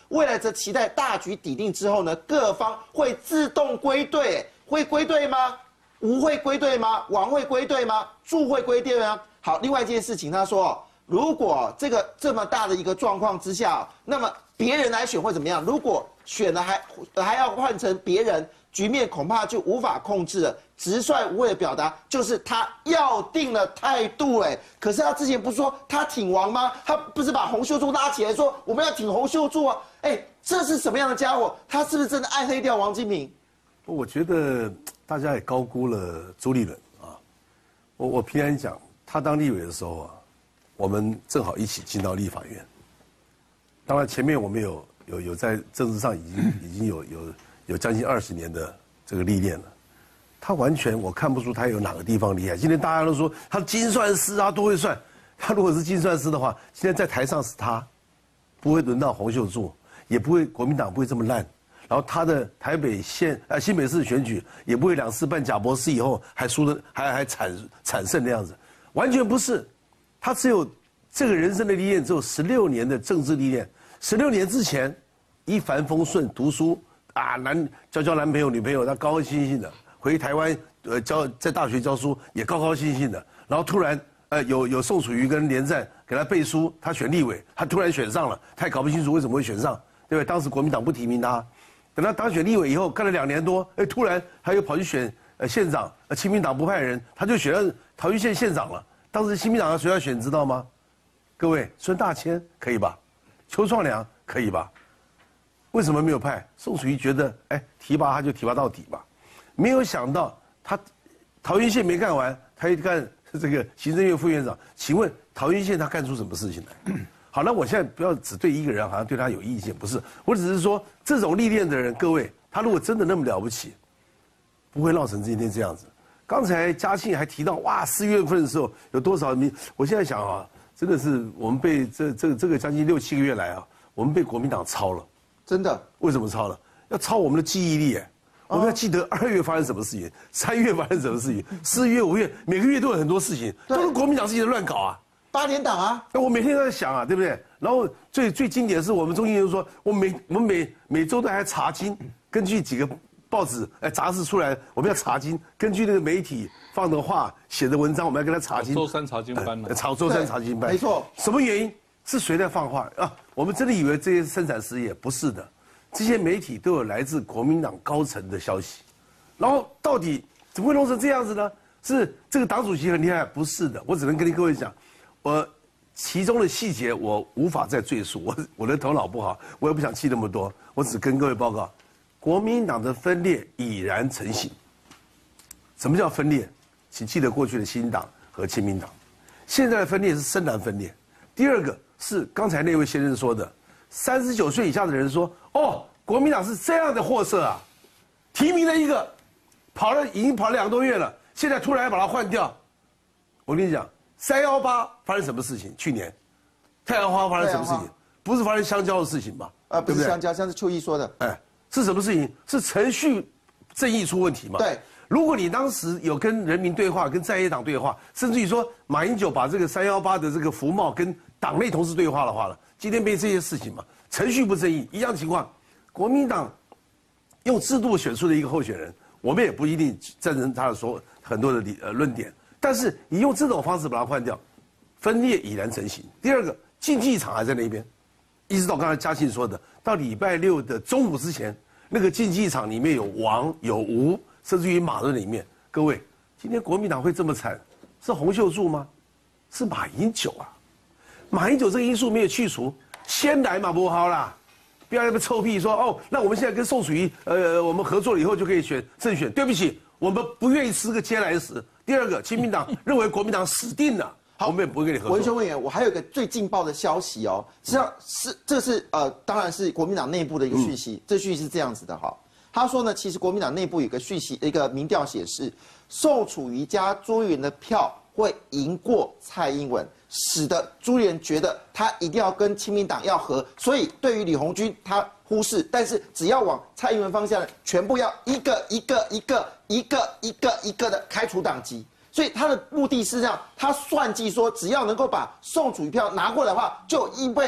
未来则期待大局底定之后呢，各方会自动归队，会归队吗？吴会归队吗？王会归队吗？祝会归队吗？好，另外一件事情，他说，如果这个这么大的一个状况之下，那么别人来选会怎么样？如果选了还还要换成别人，局面恐怕就无法控制了。直率无畏的表达就是他要定了态度，哎，可是他之前不是说他挺王吗？他不是把洪秀柱拉起来说我们要挺洪秀柱啊？哎，这是什么样的家伙？他是不是真的暗黑掉王金平？ 我觉得大家也高估了朱立伦啊。我我平常讲，他当立委的时候啊，我们正好一起进到立法院。当然前面我们有有有在政治上已经已经有有有将近二十年的这个历练了。他完全我看不出他有哪个地方厉害。今天大家都说他精算师啊，多会算。他如果是精算师的话，现在在台上是他，不会轮到洪秀柱，也不会国民党不会这么烂。然后他的台北县呃新北市选举也不会两次办假博士以后还输的还还惨惨胜的样子，完全不是。他只有这个人生的历练，只有十六年的政治历练。十六年之前一帆风顺，读书啊，男交交男朋友女朋友，他高高兴兴的。回台湾，呃，教在大学教书也高高兴兴的，然后突然，呃，有有宋楚瑜跟连战给他背书，他选立委，他突然选上了，他也搞不清楚为什么会选上，对不对？当时国民党不提名他，等他当选立委以后，干了两年多，哎，突然他又跑去选呃县长，呃，亲民党不派人，他就选了桃园县县长了。当时亲民党谁要选，知道吗？各位，孙大千可以吧？邱创良可以吧？为什么没有派？宋楚瑜觉得，哎，提拔他就提拔到底吧。没有想到他桃园县没干完，他一干这个行政院副院长。请问桃园县他干出什么事情来？好了，我现在不要只对一个人，好像对他有意见，不是，我只是说这种历练的人，各位，他如果真的那么了不起，不会闹成今天这样子。刚才嘉庆还提到，哇，四月份的时候有多少民？我现在想啊，真的是我们被这这这个将近六七个月来啊，我们被国民党抄了， 真的？ 为什么抄了？要抄我们的记忆力哎。我们要记得二月发生什么事情，三月发生什么事情，四月、五月每个月都有很多事情，都是国民党自己的乱搞啊， 八点档啊。 那我每天都在想啊，对不对？然后最最经典的是我们中心就说，我每我们每每周都还查经，根据几个报纸哎杂志出来，我们要查经，根据那个媒体放的话写的文章，我们要跟他查经。 周三查经班呢？ 炒周三查经班， 没错。 什么原因？是谁在放话啊？我们真的以为这些生产事业不是的。这些媒体都有来自国民党高层的消息，然后到底怎么会弄成这样子呢？是这个党主席很厉害？不是的，我只能跟各位讲，我其中的细节我无法再赘述，我我的头脑不好，我也不想记那么多，我只跟各位报告，国民党的分裂已然成型。什么叫分裂？请记得过去的新党和亲民党，现在的分裂是深蓝分裂。第二个是刚才那位先生说的。三十九岁以下的人说：“哦，国民党是这样的货色啊，提名了一个，跑了已经跑了两个多月了，现在突然要把它换掉。”我跟你讲，三幺八发生什么事情？去年，太阳花发生什么事情？不是发生香蕉的事情吧？ 啊，不是香蕉，像是邱毅说的。 哎，是什么事情？是程序正义出问题嘛？ 对。 如果你当时有跟人民对话，跟在野党对话，甚至于说马英九把这个三幺八的这个服贸跟党内同事对话的话了。今天被这些事情嘛，程序不正义，一样情况，国民党用制度选出的一个候选人，我们也不一定赞成他的说很多的理呃论点，但是你用这种方式把它换掉，分裂已然成型。第二个，竞技场还在那边，一直到刚才嘉庆说的，到礼拜六的中午之前，那个竞技场里面有王有吴，甚至于马在里面。各位，今天国民党会这么惨，是洪秀柱吗？是马英九啊。马英九这个因素没有去除，先来嘛不好啦，不要那么臭屁说哦，那我们现在跟宋楚瑜呃我们合作了以后就可以选正选。对不起，我们不愿意吃个嗟来食。第二个，亲民党认为国民党死定了，好，我们也不会跟你合作。 文雄委员，我还有一个最劲爆的消息哦，实际上是这是呃当然是国民党内部的一个讯息，嗯、这讯息是这样子的哈，他说呢，其实国民党内部有个讯息，一个民调显示，宋楚瑜加朱立伦的票会赢过蔡英文。使得朱立伦觉得他一定要跟亲民党要和，所以对于李鸿钧他忽视，但是只要往蔡英文方向，全部要一个一个一个一个一个一个的开除党籍。所以他的目的是这样，他算计说，只要能够把宋楚瑜票拿过来的话，就因为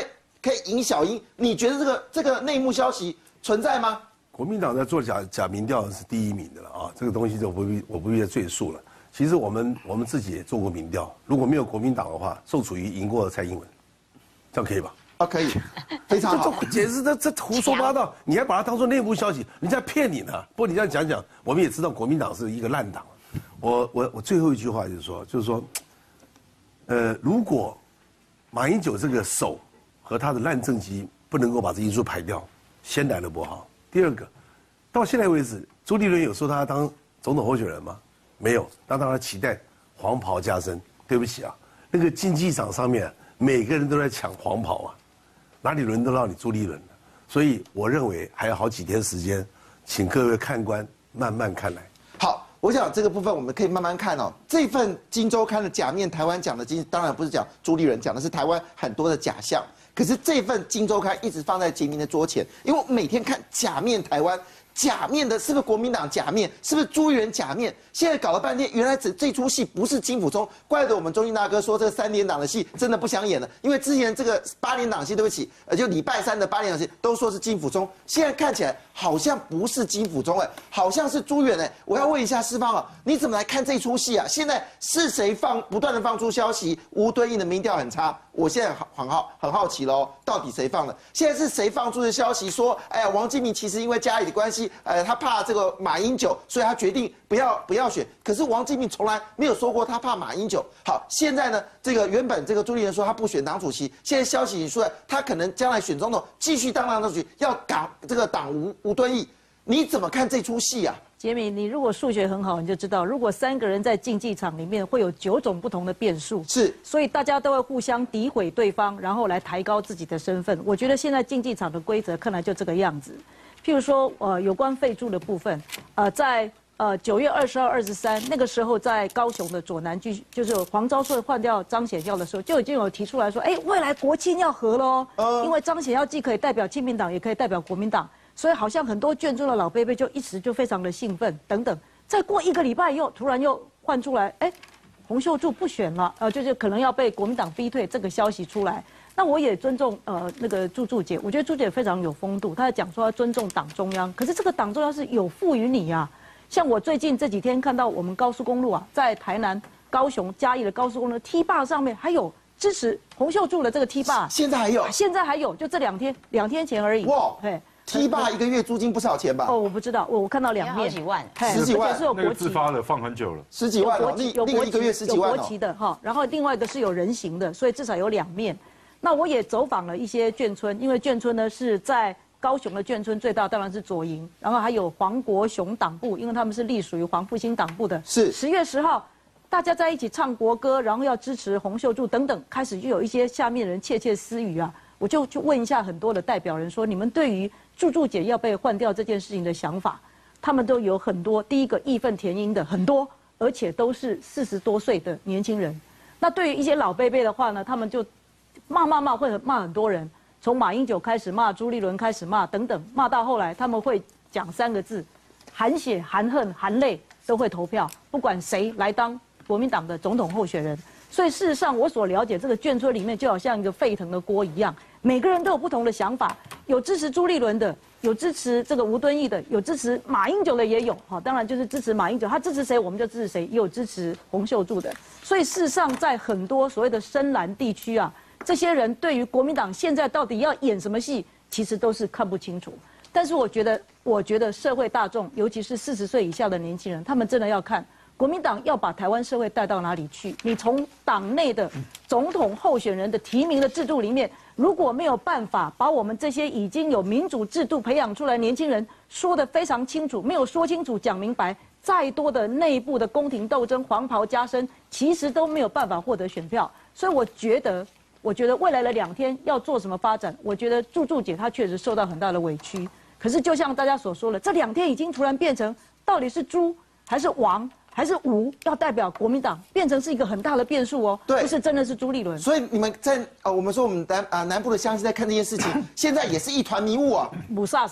可以赢小英，你觉得这个这个内幕消息存在吗？ 国民党在做假假民调是第一名的了啊，这个东西就不必我不必再赘述了。其实我们我们自己也做过民调，如果没有国民党的话，宋楚瑜赢过蔡英文，这样可以吧？ 啊，可以，非常好。 这简直这这胡说八道，你还把它当做内部消息，人家骗你呢。不过你这样讲讲，我们也知道国民党是一个烂党。我我我最后一句话就是说，就是说，呃，如果马英九这个手和他的烂政绩不能够把这一株排掉，先来的不好。第二个，到现在为止，朱立伦有说他当总统候选人吗？没有。那当然期待黄袍加身。对不起啊，那个竞技场上面每个人都在抢黄袍啊，哪里轮得到你朱立伦呢？所以我认为还有好几天时间，请各位看官慢慢看来。 好。我想这个部分我们可以慢慢看哦。这份《金周刊》的假面台湾讲的金，当然不是讲朱立伦，讲的是台湾很多的假象。可是这份《金周刊》一直放在杰明的桌前，因为我每天看假面台湾，假面的是不是国民党假面？是不是朱立伦假面？现在搞了半天，原来这这出戏不是金溥聪，怪得我们中信大哥说这个三连党的戏真的不想演了，因为之前这个八连党戏，对不起，呃，就礼拜三的八连党戏都说是金溥聪，现在看起来好像不是金溥聪哎，好像是朱元哎。我要问一下世芳啊，你怎么来看这出戏啊？现在是谁放不断的放出消息，吴敦义的民调很差？我现在很好很好奇喽，到底谁放的？现在是谁放出的消息说，哎呀，王金明其实因为家里的关系，呃，他怕这个马英九，所以他决定不要不要选。可是王金明从来没有说过他怕马英九。好，现在呢，这个原本这个朱立伦说他不选党主席，现在消息已出来，他可能将来选总统，继续当党主席，要挡这个挡吴吴敦义。你怎么看这出戏啊？ 杰米，你如果数学很好，你就知道，如果三个人在竞技场里面会有九种不同的变数， 是， 所以大家都会互相诋毁对方，然后来抬高自己的身份。我觉得现在竞技场的规则看来就这个样子。譬如说，呃，有关废猪的部分，呃，在呃九月二十二、二十三那个时候，在高雄的左南区，就是黄昭顺换掉张显耀的时候，就已经有提出来说，哎，未来国亲要合喽，因为张显耀既可以代表亲民党，也可以代表国民党。所以好像很多眷村的老伯伯就一时就非常的兴奋，等等。再过一个礼拜以后，突然又换出来，哎，洪秀柱不选了，呃，就是可能要被国民党逼退这个消息出来。那我也尊重呃那个祝祝姐，我觉得祝姐非常有风度，她在讲说要尊重党中央，可是这个党中央是有赋予你啊。像我最近这几天看到我们高速公路啊，在台南、高雄、嘉义的高速公路 T 坝上面还有支持洪秀柱的这个 T 坝， 现在还有， 现在还有，就这两天两天前而已。哇，对。 T 坝一个月租金不少钱吧？ 哦，我不知道，我我看到两面， 好几万， 十几万， 是有那个自发的放很久了， 十几万哦， 有那个一个月十几万有国旗的哈，然后另外一个是有人形的，所以至少有两面。那我也走访了一些眷村，因为眷村呢是在高雄的眷村最大当然是左营，然后还有黄国雄党部，因为他们是隶属于黄复兴党部的。 是十月十号，大家在一起唱国歌，然后要支持洪秀柱等等，开始就有一些下面人窃窃私语啊。我就去问一下很多的代表人说，你们对于祝祝姐要被换掉这件事情的想法，他们都有很多。第一个义愤填膺的很多，而且都是四十多岁的年轻人。那对于一些老辈辈的话呢，他们就骂骂骂，会骂很多人，从马英九开始骂，朱立伦开始骂，等等，骂到后来他们会讲三个字：含血、含恨、含泪，都会投票，不管谁来当国民党的总统候选人。所以事实上，我所了解这个眷村里面就好像一个沸腾的锅一样，每个人都有不同的想法，有支持朱立伦的，有支持这个吴敦义的，有支持马英九的也有。好，当然就是支持马英九，他支持谁我们就支持谁，也有支持洪秀柱的。所以事实上，在很多所谓的深蓝地区啊，这些人对于国民党现在到底要演什么戏，其实都是看不清楚。但是我觉得，我觉得社会大众，尤其是四十岁以下的年轻人，他们真的要看。国民党要把台湾社会带到哪里去？你从党内的总统候选人的提名的制度里面，如果没有办法把我们这些已经有民主制度培养出来的年轻人说得非常清楚，没有说清楚讲明白，再多的内部的宫廷斗争、黄袍加身，其实都没有办法获得选票。所以我觉得，我觉得未来的两天要做什么发展？我觉得祝祝姐她确实受到很大的委屈。可是就像大家所说的，这两天已经突然变成到底是猪还是王？还是吴要代表国民党，变成是一个很大的变数哦。 对， 不是真的是朱立伦。 所以你们在呃，我们说我们南啊南部的乡亲在看这件事情，现在也是一团迷雾啊。 母萨萨，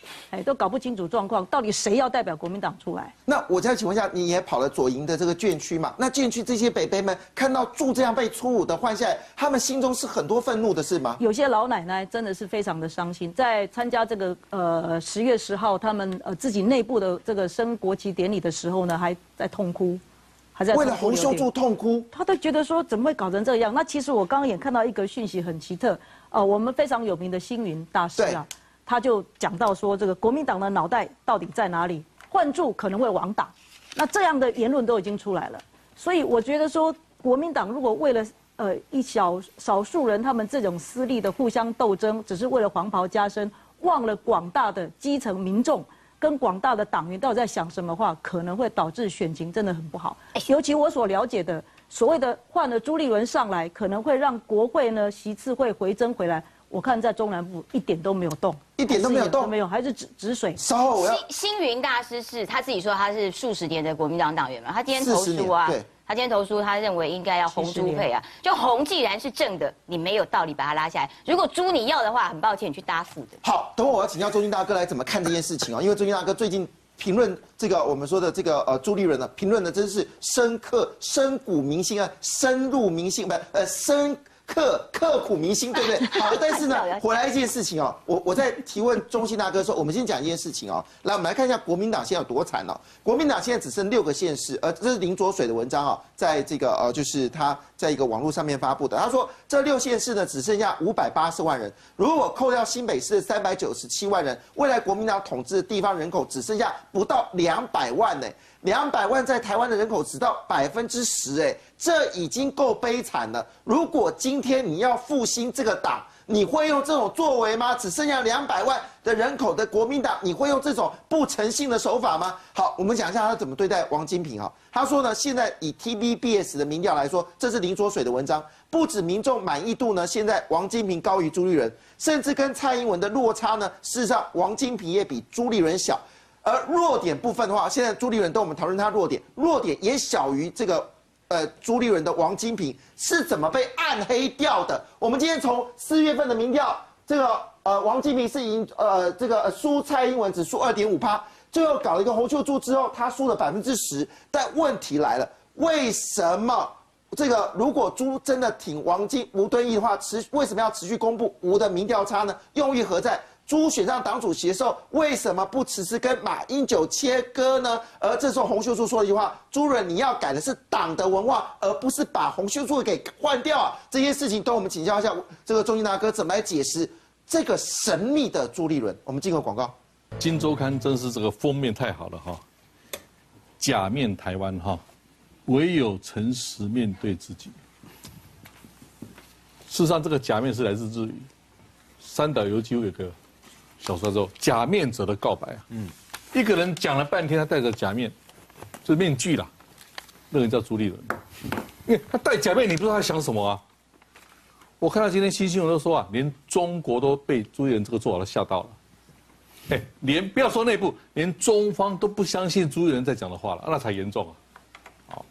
哎，都搞不清楚状况，到底谁要代表国民党出来？ 那我再请问一下，你也跑了左营的这个眷区嘛？那眷区这些北北们看到柱这样被粗鲁的换下来，他们心中是很多愤怒的，是吗？ 有些老奶奶真的是非常的伤心，在参加这个呃十月十号他们呃自己内部的这个升国旗典礼的时候呢，还在痛哭。 为了洪秀柱痛哭， 他都觉得说怎么会搞成这样？那其实我刚刚也看到一个讯息很奇特，呃，我们非常有名的星云大师啊，他就讲到说这个国民党的脑袋到底在哪里？换柱可能会亡党，那这样的言论都已经出来了。所以我觉得说，国民党如果为了呃一小少数人他们这种私利的互相斗争，只是为了黄袍加身，忘了广大的基层民众。 跟广大的党员到底在想什么话，可能会导致选情真的很不好。尤其我所了解的，所谓的换了朱立伦上来，可能会让国会呢席次会回增回来。我看在中南部一点都没有动， 一点都没有动， 没有，还是止止水。 稍后我要星星云大师是他自己说他是数十年的国民党党员嘛，他今天投书啊。 他今天投书，他认为应该要红朱配啊。就红既然是正的，你没有道理把它拉下来。如果朱你要的话，很抱歉，你去搭副的。 好，等会我要请教周金大哥来怎么看这件事情哦，因为周金大哥最近评论这个我们说的这个呃朱立伦呢，评论的真是深刻、深谷民心啊，深入民心，不呃深。 刻刻苦铭心，对不对？好，但是呢，回来一件事情哦，我我在提问中信大哥说，我们先讲一件事情哦，来，我们来看一下国民党现在有多惨哦。国民党现在只剩六个县市，呃，这是林卓水的文章啊、哦，在这个呃，就是他在一个网络上面发布的，他说这六县市呢只剩下五百八十万人，如果扣掉新北市的三百九十七万人，未来国民党统治的地方人口只剩下不到两百万呢。 两百万在台湾的人口只到百分之十，哎，这已经够悲惨了。如果今天你要复兴这个党，你会用这种作为吗？只剩下两百万的人口的国民党，你会用这种不诚信的手法吗？好，我们讲一下他怎么对待王金平哈。他说呢，现在以 T V B S 的民调来说，这是林卓水的文章，不止民众满意度呢，现在王金平高于朱立伦，甚至跟蔡英文的落差呢，事实上王金平也比朱立伦小。 而弱点部分的话，现在朱立伦跟我们讨论他弱点，弱点也小于这个呃朱立伦的王金平是怎么被暗黑掉的。我们今天从四月份的民调，这个呃王金平是赢呃这个输蔡英文只输二点五趴，最后搞了一个洪秀柱之后，他输了百分之十。但问题来了，为什么这个如果朱真的挺王金吴敦义的话，持为什么要持续公布吴的民调差呢？用意何在？ 朱选上党主席的时候，为什么不迟迟跟马英九切割呢？而这时候洪秀柱说了一句话：“朱人，你要改的是党的文化，而不是把洪秀柱给换掉啊！”这些事情都我们请教一下这个中信大哥怎么来解释这个神秘的朱立伦。我们进个广告。 《今周刊》真是这个封面太好了哈，假面台湾哈，唯有诚实面对自己。事实上，这个假面是来自日语，三岛由纪夫有个。 小说之后，假面者的告白啊，嗯，一个人讲了半天，他戴着假面，就是面具啦，那个人叫朱立伦，因为他戴假面，你不知道他想什么啊。我看到今天新新闻都说啊，连中国都被朱立伦这个做法都吓到了，哎，连不要说内部，连中方都不相信朱立伦在讲的话了，那才严重啊。好，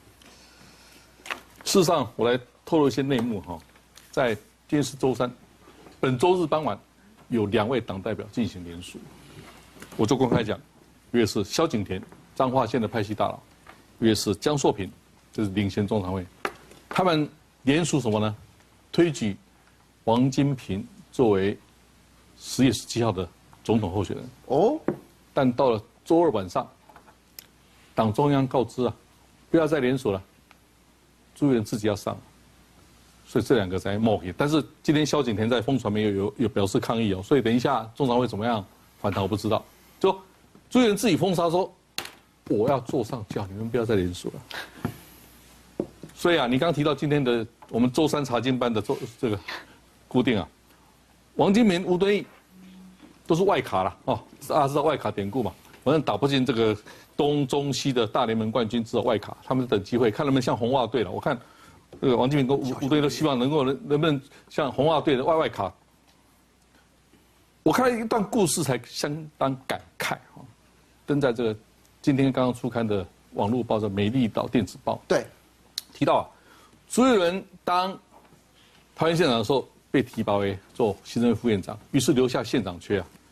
事实上，我来透露一些内幕哈，在今天是周三，本周日傍晚。 有两位党代表进行联署，我就公开讲，一位是萧景田，彰化县的派系大佬，一位是江硕平，这是领衔中常会，他们联署什么呢？推举王金平作为十月十七号的总统候选人。哦，但到了周二晚上，党中央告知啊，不要再联署了，朱立伦自己要上。 所以这两个才冒黑，但是今天萧景田在风传媒有有有表示抗议哦，所以等一下中常会怎么样反弹我不知道。就朱立伦自己封杀说，我要坐上轿，你们不要再联署了。所以啊，你刚刚提到今天的我们周三查经班的周这个固定啊，王金平、吴敦义都是外卡了哦，大家知道外卡典故嘛，反正打不进这个东中西的大联盟冠军，只有外卡，他们等机会，看能不能像红袜队了。我看。 这个王金平跟吴吴敦义都希望能够能能不能像红袜队的外外卡。我看了一段故事才相当感慨哈，登在这个今天刚刚出刊的网络报的《美丽岛电子报》。对，提到啊，朱立伦当桃园县长的时候被提拔为做行政院副院长，于是留下县长缺啊。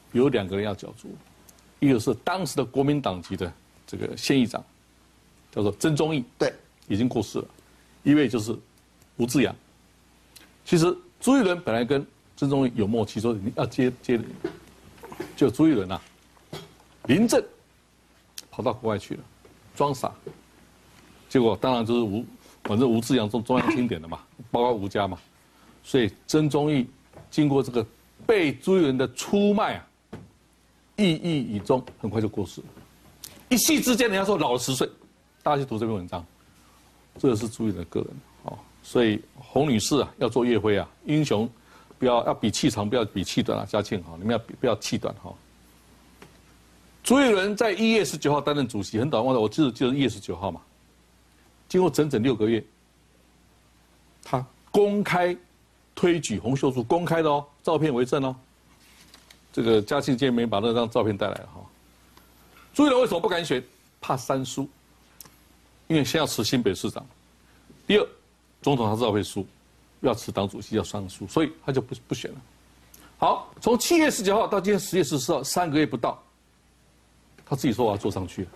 有两个人要角逐，一个是当时的国民党籍的这个县议长，叫做曾宗义， 对， 已经过世了；一位就是吴志阳。其实朱立伦本来跟曾宗义有默契，说你要接接，就朱立伦啊，临阵跑到国外去了，装傻。结果当然就是吴，反正吴志阳中中央钦点的嘛，包括吴家嘛，所以曾宗义经过这个被朱立伦的出卖啊，意义已终，很快就过世了。一夕之间，人家说老了十岁，大家去读这篇文章，这个是朱立伦的个人。好，所以洪女士啊，要做岳飞啊，英雄不要要比气长，不要比气短啊，嘉庆哈，你们要比不要气短哈。朱立伦在一月十九号担任主席，很短忘了，我记得就是一月十九号嘛。经过整整六个月，他公开推举洪秀柱，公开的哦，照片为证哦。这个嘉庆今天没把那张照片带来了哈。朱立伦为什么不敢选？怕三输，因为先要辞新北市长，第二，总统他知道会输，要辞党主席要三输，所以他就不不选了。好，从七月十九号到今天十月十四号，三个月不到，他自己说我要坐上去了。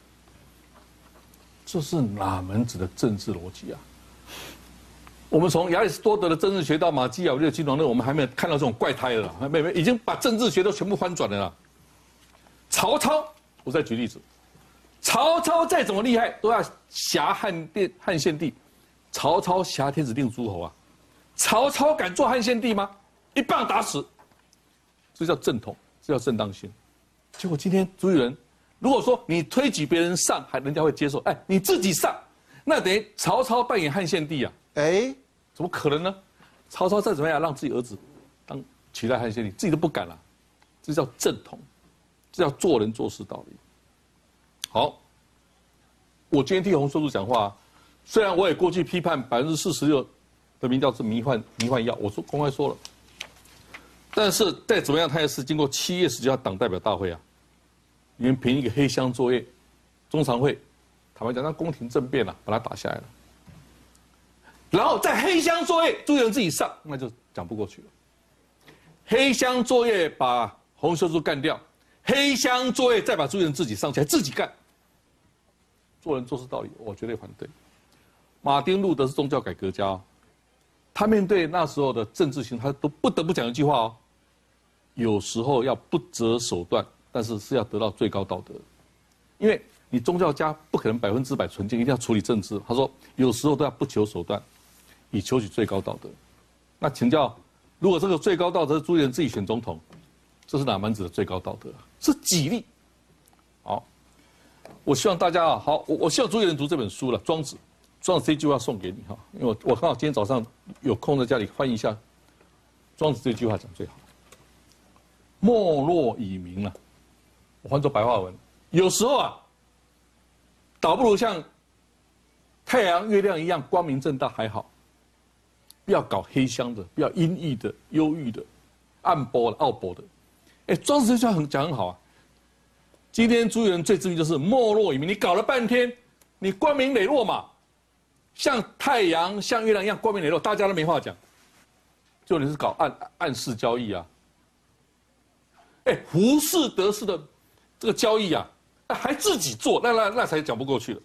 这是哪门子的政治逻辑啊？我们从亚里士多德的政治学到马基雅维利的金融论，我们还没有看到这种怪胎了，还没没已经把政治学都全部翻转了啦。曹操，我再举例子，曹操再怎么厉害，都要挟汉殿汉献帝。曹操挟天子令诸侯啊，曹操敢做汉献帝吗？一棒打死，这叫正统，这叫正当性。结果今天朱立伦。如果说你推举别人上，还人家会接受，哎，你自己上，那等于曹操扮演汉献帝啊，哎，怎么可能呢？曹操再怎么样让自己儿子当取代汉献帝，自己都不敢了，这叫正统，这叫做人做事道理。好，我今天替洪秀柱讲话，虽然我也过去批判百分之四十六的民调是迷幻迷幻药，我说公开说了，但是再怎么样，他也是经过七月十九号党代表大会啊。你们凭一个黑箱作业，中常会，坦白讲，让宫廷政变了、啊，把他打下来了。然后在黑箱作业，朱立伦自己上，那就讲不过去了。黑箱作业把洪秀柱干掉，黑箱作业再把朱立伦自己上起来，自己干。做人做事道理，我绝对反对。马丁路德是宗教改革家、哦，他面对那时候的政治性，他都不得不讲一句话哦：有时候要不择手段。但是是要得到最高道德，因为你宗教家不可能百分之百纯净，一定要处理政治。他说有时候都要不求手段，以求取最高道德。那请教，如果这个最高道德是朱立伦自己选总统，这是哪门子的最高道德？是己利。好，我希望大家啊，好，我我希望朱立伦读这本书了，《庄子》，庄子这句话送给你哈，因为我我刚好今天早上有空在家里翻译一下，庄子这句话讲最好，没落以明了。我换作白话文，有时候啊，倒不如像太阳、月亮一样光明正大还好，不要搞黑箱的，不要阴翳的、忧郁的、暗波的、傲薄的。哎，庄子这句话很讲很好啊。今天朱立伦最致命就是没落以明，你搞了半天，你光明磊落嘛，像太阳、像月亮一样光明磊落，大家都没话讲。就你是搞暗暗示交易啊，哎，胡适得势的。这个交易啊，还自己做，那那那才讲不过去了。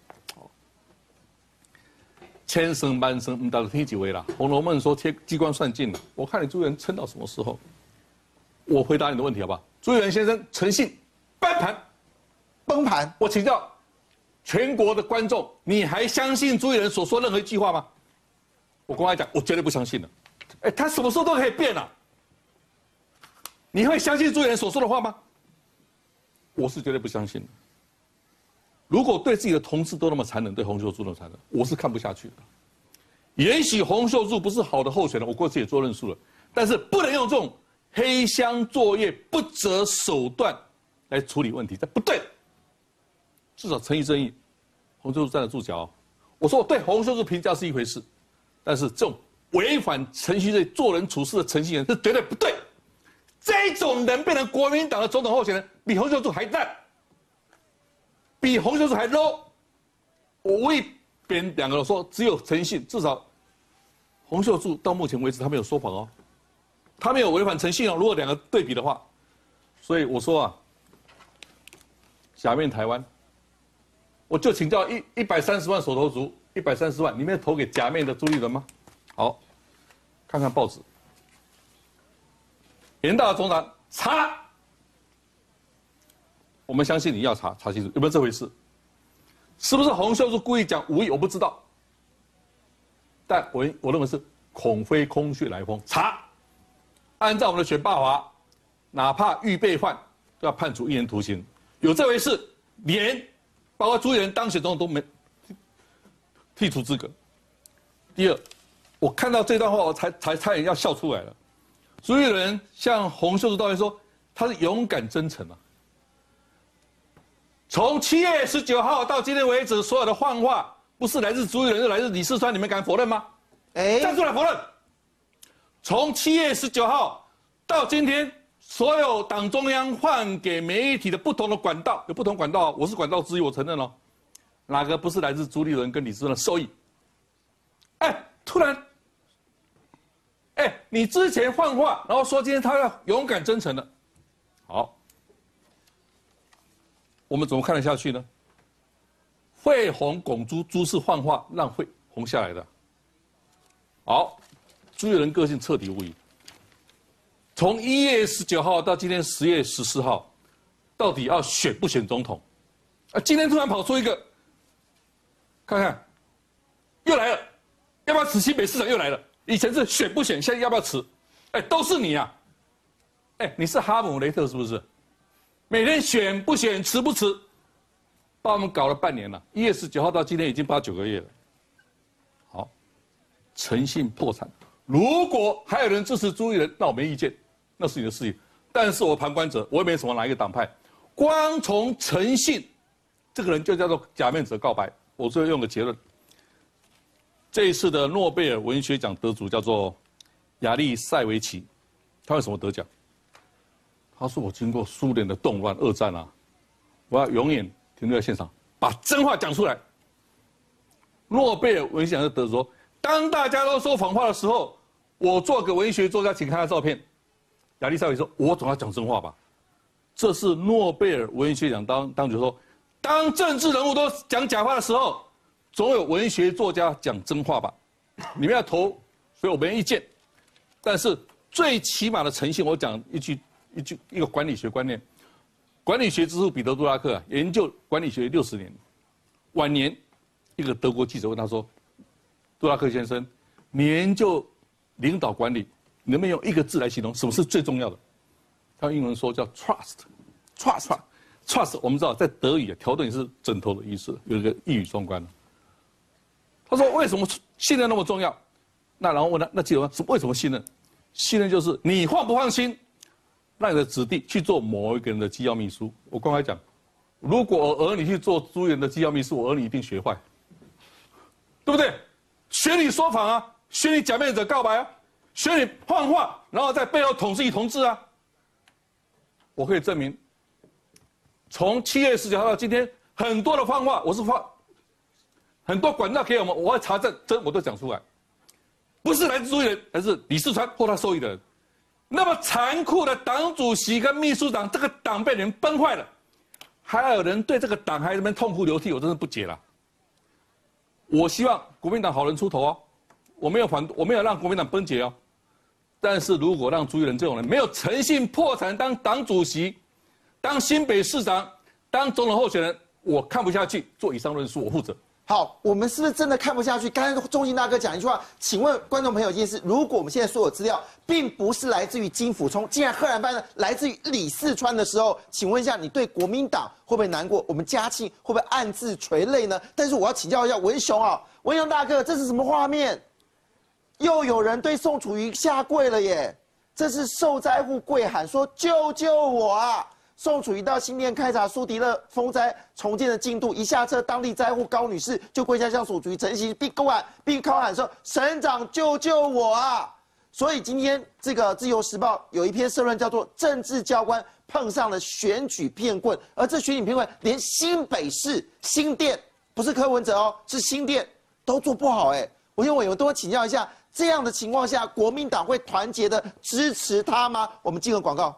千声万声，唔达天几位啦。《红楼梦》说贴机关算尽了，我看你朱立伦撑到什么时候？我回答你的问题好不好？朱立伦先生诚信崩盘， 崩盘。 我请教全国的观众，你还相信朱立伦所说任何一句话吗？我公开讲，我绝对不相信了。哎，他什么时候都可以变啊？你会相信朱立伦所说的话吗？我是绝对不相信的。如果对自己的同事都那么残忍，对洪秀柱那么残忍，我是看不下去的。也许洪秀柱不是好的候选人，我过去也做论述了，但是不能用这种黑箱作业、不择手段来处理问题，这不对。至少诚意正义，洪秀柱站得住脚。我说我对洪秀柱评价是一回事，但是这种违反程序罪、做人处事的诚信人是绝对不对。这种人变成国民党的总统候选人，比洪秀柱还烂，比洪秀柱还 low。我为别人两个人说，只有诚信，至少洪秀柱到目前为止他没有说谎哦，他没有违反诚信哦。如果两个对比的话， 所以我说啊，假面台湾，我就请教一一百三十万手头族，一百三十万，你们投给假面的朱立伦吗？好，看看报纸，严大总长查，我们相信你要查，查清楚有没有这回事，是不是洪秀柱故意讲无意？我不知道，但我我认为是孔非空穴来风，查，按照我们的选罢法。哪怕预备犯都要判处一年徒刑，有这回事，连包括朱立伦当选总统都没剔除资格。第二，我看到这段话，我才才差点要笑出来了。朱立伦向洪秀柱道歉说，他是勇敢真诚啊。从七月十九号到今天为止，所有的幻话不是来自朱立伦，是来自李四川，你们敢否认吗？哎，站出来否认。从七月十九号到今天。所有党中央换给媒体的不同的管道，有不同管道，我是管道之一，我承认哦。哪个不是来自朱立伦跟李四川的受益？哎，突然，哎，你之前换话，然后说今天他要勇敢真诚的，好，我们怎么看得下去呢？会红拱朱，朱是幻话让会红下来的。好，朱立伦个性彻底无疑。从一月十九号到今天十月十四号，到底要选不选总统？啊，今天突然跑出一个，看看，又来了，要不要辞新北市长？又来了。以前是选不选，现在要不要辞？哎，都是你啊！哎，你是哈姆雷特是不是？每天选不选，辞不辞，把我们搞了半年了。一月十九号到今天已经八九个月了。好，诚信破产。如果还有人支持朱立伦，那我没意见。那是你的事情，但是我旁观者，我也没什么哪一个党派，光从诚信，这个人就叫做假面者告白。我最后用个结论，这一次的诺贝尔文学奖得主叫做亚历塞维奇，他为什么得奖？他说我经过苏联的动乱、二战啊，我要永远停留在现场，把真话讲出来。诺贝尔文学奖的得主说，当大家都说谎话的时候，我做个文学作家，请看他照片。亚历塞维说：“我总要讲真话吧。”这是诺贝尔文学奖当当局说，当政治人物都讲假话的时候，总有文学作家讲真话吧。你们要投，所以我没意见。但是最起码的诚信，我讲一句一句一个管理学观念。管理学之父彼得·杜拉克啊，研究管理学六十年，晚年一个德国记者问他说：“杜拉克先生，你研究领导管理。”能不能用一个字来形容什么是最重要的？他用英文说叫 trust，trust，trust。我们知道在德语啊，条顿也是枕头的意思，有一个一语双关。他说为什么信任那么重要？那然后问他，那记者说为什么信任？信任就是你放不放心，让你的子弟去做某一个人的机要秘书。我公开讲，如果我儿女去做朱立伦的机要秘书，我儿女一定学坏，对不对？学你说谎啊，学你假面者告白啊。学你幻话，然后在背后捅自己同志啊！我可以证明，从七月十九号到今天，很多的幻话，我是发很多管道给我们，我会查证，真我都讲出来，不是来自朱立伦，而是李四川或他受益的人。那么残酷的党主席跟秘书长，这个党被你们崩坏了，还有人对这个党还在那边痛哭流涕，我真是不解了。我希望国民党好人出头哦，我没有反，我没有让国民党崩解哦。但是如果让朱立伦这种人没有诚信破产当党主席、当新北市长、当总统候选人，我看不下去。做以上论述，我负责。 好，我们是不是真的看不下去？刚才钟欣大哥讲一句话，请问观众朋友一件事：如果我们现在所有资料并不是来自于金溥聪，竟然赫然发现来自于李四川的时候，请问一下，你对国民党会不会难过？我们嘉庆会不会暗自垂泪呢？但是我要请教一下文雄啊，文雄大哥，这是什么画面？又有人对宋楚瑜下跪了耶！这是受灾户跪喊说：“救救我啊！”宋楚瑜到新店开查苏迪勒风灾重建的进度，一下车，当地灾户高女士就跪下向宋楚瑜陈情，并高喊并高喊说：“省长救救我啊！”所以今天这个《自由时报》有一篇社论叫做“政治教官碰上了选举骗棍”，而这选举骗棍连新北市新店不是柯文哲哦，是新店都做不好哎。我因为我都会请教一下。这样的情况下，国民党会团结的支持他吗？我们进个广告。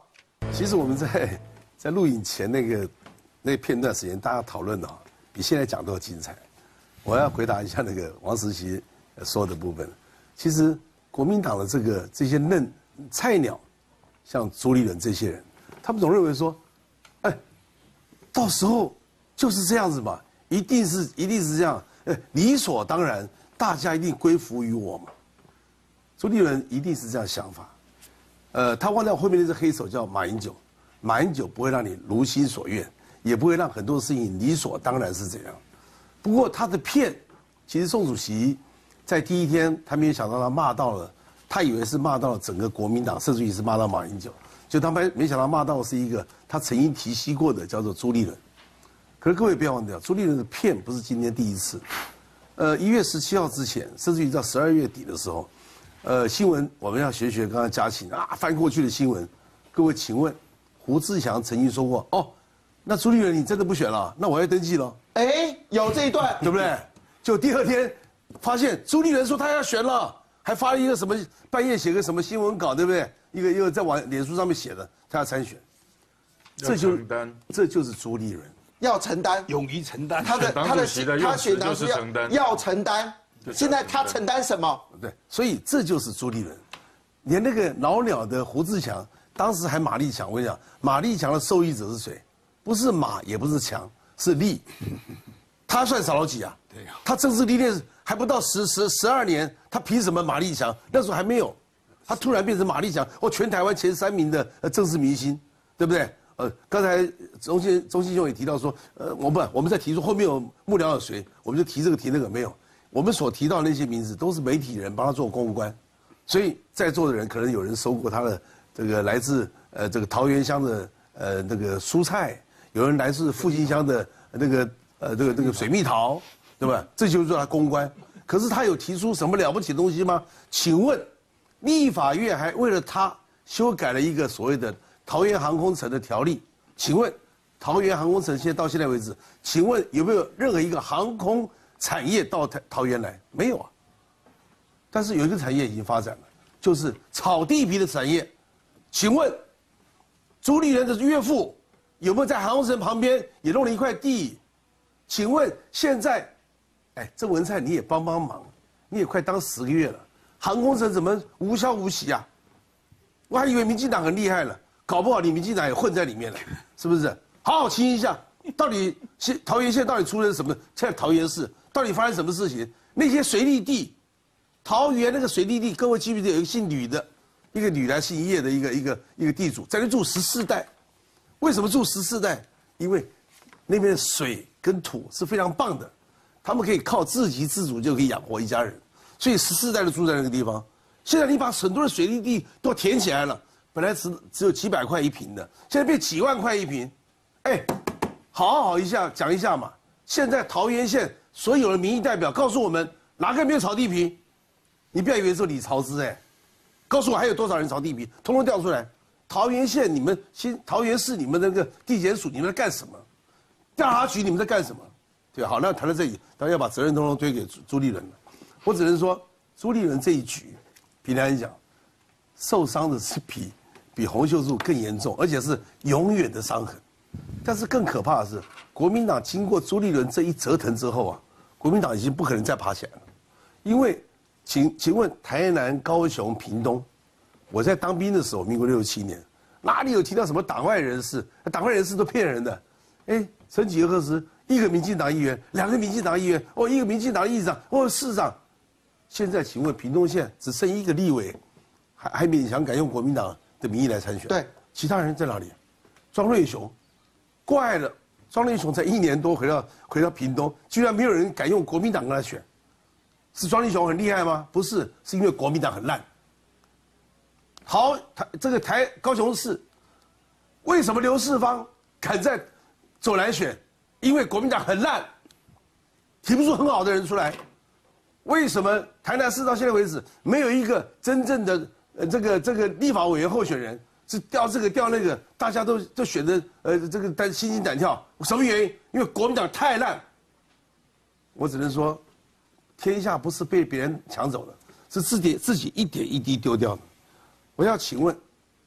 其实我们在在录影前那个那片段时间，大家讨论的比现在讲都要精彩。我要回答一下那个王时齐说的部分。其实国民党的这个这些嫩菜鸟，像朱立伦这些人，他们总认为说，哎，到时候就是这样子嘛，一定是一定是这样，哎，理所当然，大家一定归服于我嘛。朱立伦一定是这样想法。呃，他忘掉后面那只黑手叫马英九，马英九不会让你如心所愿，也不会让很多事情理所当然是这样。不过他的骗，其实宋主席在第一天他没有想到他骂到了，他以为是骂到了整个国民党，甚至于是骂到马英九，就他没没想到骂到的是一个他曾经提携过的叫做朱立伦。可是各位不要忘掉，朱立伦的骗不是今天第一次，呃，一月十七号之前，甚至于到十二月底的时候。呃，新闻我们要学学刚刚嘉庆啊翻过去的新闻。各位，请问胡志强曾经说过哦，那朱立伦你真的不选了，那我要登记了。哎，有这一段，对不对？就第二天发现朱立伦说他要选了，还发了一个什么半夜写个什么新闻稿，对不对？一个一个在网脸书上面写的，他要参选，这就这就是朱立伦要承担， 勇于承担。 他的他的他选党是要要承担。现在他承担什么？ 对，所以这就是朱立伦，连那个老鸟的胡志强，当时还马立强。我跟你讲，马立强的受益者是谁？不是马，也不是强，是力。他算少了几啊？对呀，他政治历练还不到十十十二年，他凭什么马立强？那时候还没有，他突然变成马立强，哦，全台湾前三名的呃政治明星，对不对？呃，刚才中信中信兄也提到说，呃，我不，我们在提出后面有幕僚有谁，我们就提这个提那个没有。我们所提到的那些名字都是媒体人帮他做公关，所以在座的人可能有人收过他的这个来自呃这个桃园乡的呃那个蔬菜，有人来自复兴乡的那个呃这个这个水蜜桃，对吧？这就是做他公关。可是他有提出什么了不起的东西吗？请问，立法院还为了他修改了一个所谓的桃园航空城的条例。请问，桃园航空城现在到现在为止，请问有没有任何一个航空产业到桃桃园来？没有啊。但是有一个产业已经发展了，就是炒地皮的产业。请问，朱立伦的岳父有没有在航空城旁边也弄了一块地？请问现在，哎，郑文灿你也帮帮忙，你也快当十个月了，航空城怎么无消无息啊？我还以为民进党很厉害了，搞不好你民进党也混在里面了，是不是？好好清一下，到底现桃园县到底出了什么？在桃园市。到底发生什么事情？那些水利地，桃园那个水利地，各位记不记得有一个姓吕的，一个吕来姓叶的一个一个一个地主，在那住十四代。为什么住十四代？因为那边的水跟土是非常棒的，他们可以靠自给自足就可以养活一家人，所以十四代都住在那个地方。现在你把很多的水利地都填起来了，本来只只有几百块一坪的，现在变几万块一坪。哎，好好一下讲一下嘛。现在桃园县所有的民意代表告诉我们，哪个没有炒地皮？你不要以为是李朝之哎，告诉我还有多少人炒地皮，通通调出来。桃园县你们新桃园市你们那个地检署你们在干什么？调查局你们在干什么？对，好，那谈到这里，当然要把责任通通推给朱朱立伦了。我只能说，朱立伦这一局，平常讲，受伤的是比比洪秀柱更严重，而且是永远的伤痕。但是更可怕的是，国民党经过朱立伦这一折腾之后啊，国民党已经不可能再爬起来了。因为，请请问台南、高雄、屏东，我在当兵的时候，民国六十七年，哪里有提到什么党外人士？党外人士都骗人的。哎，曾几何时，一个民进党议员，两个民进党议员，哦，一个民进党议长，哦，市长。现在请问屏东县只剩一个立委，还还勉强敢用国民党的名义来参选。对，其他人在哪里？庄瑞雄。怪了，庄瑞雄才一年多回到回到屏东，居然没有人敢用国民党跟他选，是庄瑞雄很厉害吗？不是，是因为国民党很烂。好，台这个台高雄市，为什么刘世芳敢在走来选？因为国民党很烂，提不出很好的人出来。为什么台南市到现在为止没有一个真正的呃这个这个立法委员候选人？是调这个调那个，大家都都选择呃这个担心惊胆跳，什么原因？因为国民党太烂。我只能说，天下不是被别人抢走的，是自己自己一点一滴丢掉的。我要请问，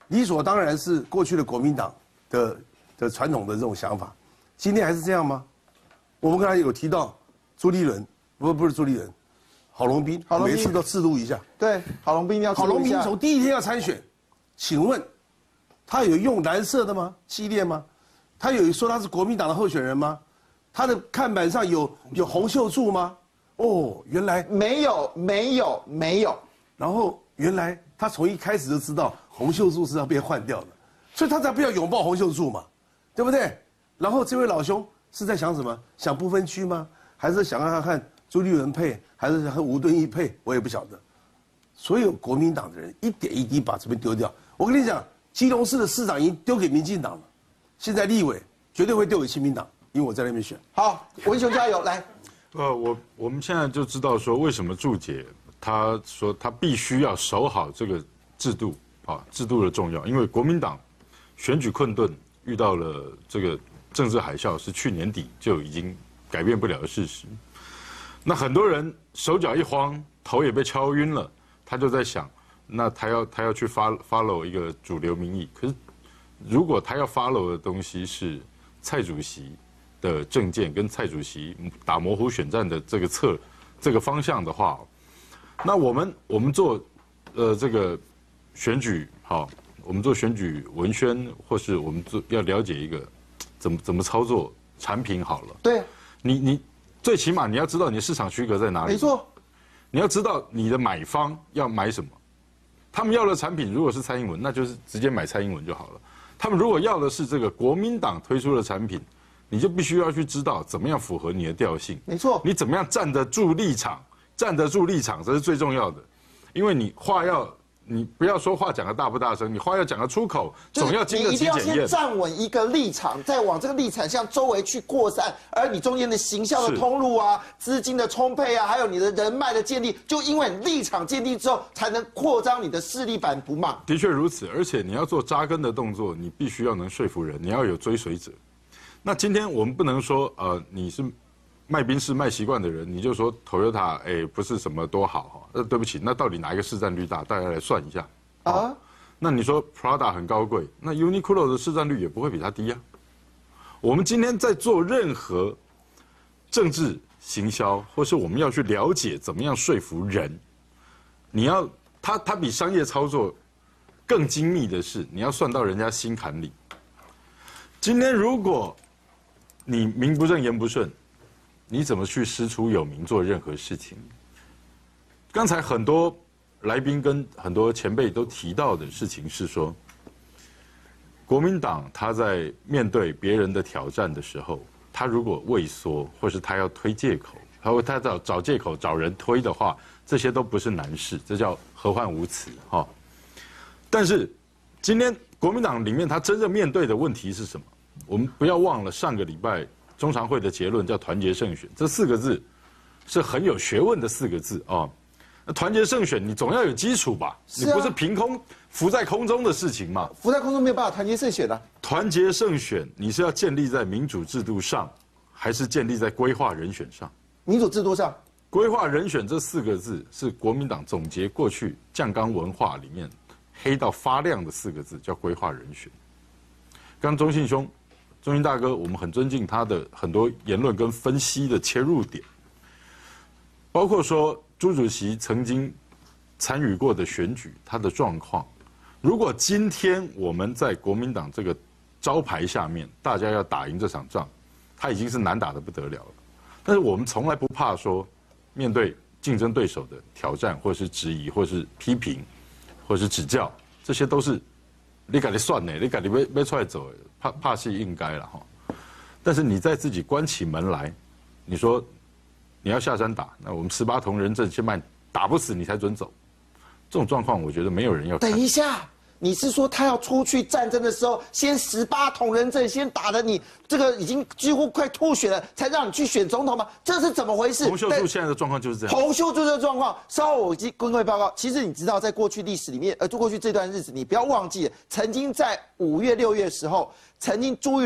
理所当然是过去的国民党的的传统的这种想法，今天还是这样吗？我们刚才有提到朱立伦，不不是朱立伦，郝龙斌， 郝龙斌每次都制度一下。 对，郝龙斌要制郝龙度一下。 斌从第一天要参选，请问他有用蓝色的吗？系列吗？他有说他是国民党的候选人吗？他的看板上有有洪秀柱吗？哦，原来没有，没有，没有。 然后原来他从一开始就知道洪秀柱是要被换掉的，所以他才不要拥抱洪秀柱嘛，对不对？然后这位老兄是在想什么？想不分区吗？还是想让他看朱立伦配，还是想和吴敦义配？我也不晓得。所有国民党的人一点一滴把这边丢掉。我跟你讲，基隆市的市长已经丢给民进党了，现在立委绝对会丢给亲民党，因为我在那边选。 好，文雄加油，来。 呃，我我们现在就知道说，为什么注解他说他必须要守好这个制度啊，制度的重要，因为国民党选举困顿，遇到了这个政治海啸，是去年底就已经改变不了的事实。那很多人手脚一慌，头也被敲晕了，他就在想，那他要他要去 follow follow 一个主流民意，可是如果他要 follow 的东西是蔡主席的政见跟蔡主席打模糊选战的这个策这个方向的话，那我们我们做呃这个选举好，我们做选举文宣，或是我们做要了解一个怎么怎么操作产品好了。 对， 你你最起码你要知道你的市场区隔在哪里。 没错， 你要知道你的买方要买什么，他们要的产品如果是蔡英文，那就是直接买蔡英文就好了。他们如果要的是这个国民党推出的产品，你就必须要去知道怎么样符合你的调性。 没错， 你怎么样站得住立场，站得住立场，这是最重要的。因为你话要，你不要说话讲得大不大声，你话要讲得出口，总要经得起检验。 你一定要先站稳一个立场，再往这个立场向周围去扩散，而你中间的行销的通路啊、资金的充沛啊，还有你的人脉的建立，就因为立场建立之后，才能扩张你的势力版图嘛。 的确如此，而且你要做扎根的动作，你必须要能说服人，你要有追随者。那今天我们不能说，呃，你是卖宾士卖习惯的人，你就说 Toyota 哎不是什么多好哈。呃，对不起，那到底哪一个市占率大？大家来算一下啊。那你说 Prada 很高贵，那 Uniqlo 的市占率也不会比它低啊。我们今天在做任何政治行销，或是我们要去了解怎么样说服人，你要它它比商业操作更精密的是，你要算到人家心坎里。今天如果你名不正言不顺，你怎么去师出有名做任何事情？刚才很多来宾跟很多前辈都提到的事情是说，国民党他在面对别人的挑战的时候，他如果畏缩，或是他要推借口，他会他找找借口找人推的话，这些都不是难事，这叫何患无辞哈。但是今天国民党里面他真正面对的问题是什么？我们不要忘了上个礼拜中常会的结论叫团结胜选，这四个字是很有学问的四个字啊。那团结胜选，你总要有基础吧？你不是凭空浮在空中的事情嘛？ 浮在空中没有办法团结胜选的。 团结胜选，你是要建立在民主制度上，还是建立在规划人选上？ 民主制度上。 规划人选这四个字是国民党总结过去酱缸文化里面黑到发亮的四个字，叫规划人选。刚中信兄。中信大哥，我们很尊敬他的很多言论跟分析的切入点，包括说朱主席曾经参与过的选举，他的状况。如果今天我们在国民党这个招牌下面，大家要打赢这场仗，他已经是难打得不得了了。但是我们从来不怕说，面对竞争对手的挑战，或是质疑，或是批评，或是指教，这些都是你自己算呢，你自己要要出来走的。怕怕是应该了哈，但是你在自己关起门来，你说你要下山打，那我们十八铜人阵先把你打不死你才准走，这种状况我觉得没有人要看。 等一下，你是说他要出去战争的时候，先十八铜人阵，先打得你这个已经几乎快吐血了，才让你去选总统吗？这是怎么回事？ 洪秀柱现在的状况就是这样。 洪秀柱这个状况，稍后我跟各位报告。其实你知道，在过去历史里面，呃，过去这段日子，你不要忘记，曾经在五月、六月的时候，曾经朱一仁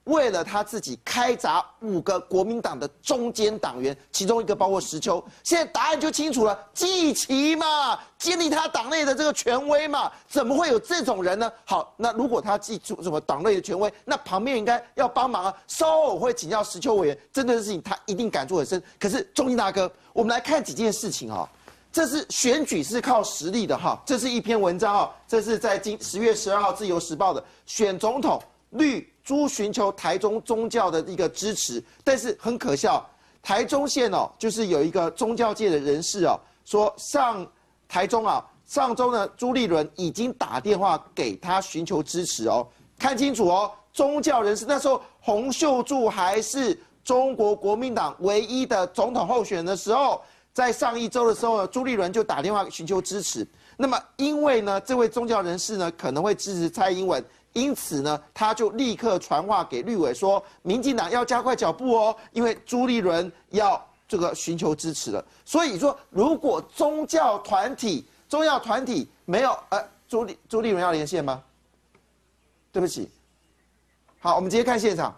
为了他自己开闸五个国民党的中坚党员，其中一个包括石丘。现在答案就清楚了，季琦嘛，建立他党内的这个权威嘛，怎么会有这种人呢？好，那如果他记住什么党内的权威，那旁边应该要帮忙啊。稍后我会请教石丘委员，针对这事情他一定感触很深。可是中信大哥，我们来看几件事情啊。这是选举是靠实力的哈，这是一篇文章啊，这是在今十月十二号《自由时报》的选总统绿朱寻求台中宗教的一个支持，但是很可笑，台中县哦，就是有一个宗教界的人士哦，说上台中啊，上周呢朱立伦已经打电话给他寻求支持哦，看清楚哦，宗教人士那时候洪秀柱还是中国国民党唯一的总统候选人的时候。在上一周的时候呢，朱立伦就打电话寻求支持。那么，因为呢，这位宗教人士呢可能会支持蔡英文，因此呢，他就立刻传话给绿委说，民进党要加快脚步哦，因为朱立伦要这个寻求支持了。所以说，如果宗教团体、宗教团体没有呃，朱立朱立伦要连线吗？对不起。好，我们直接看现场。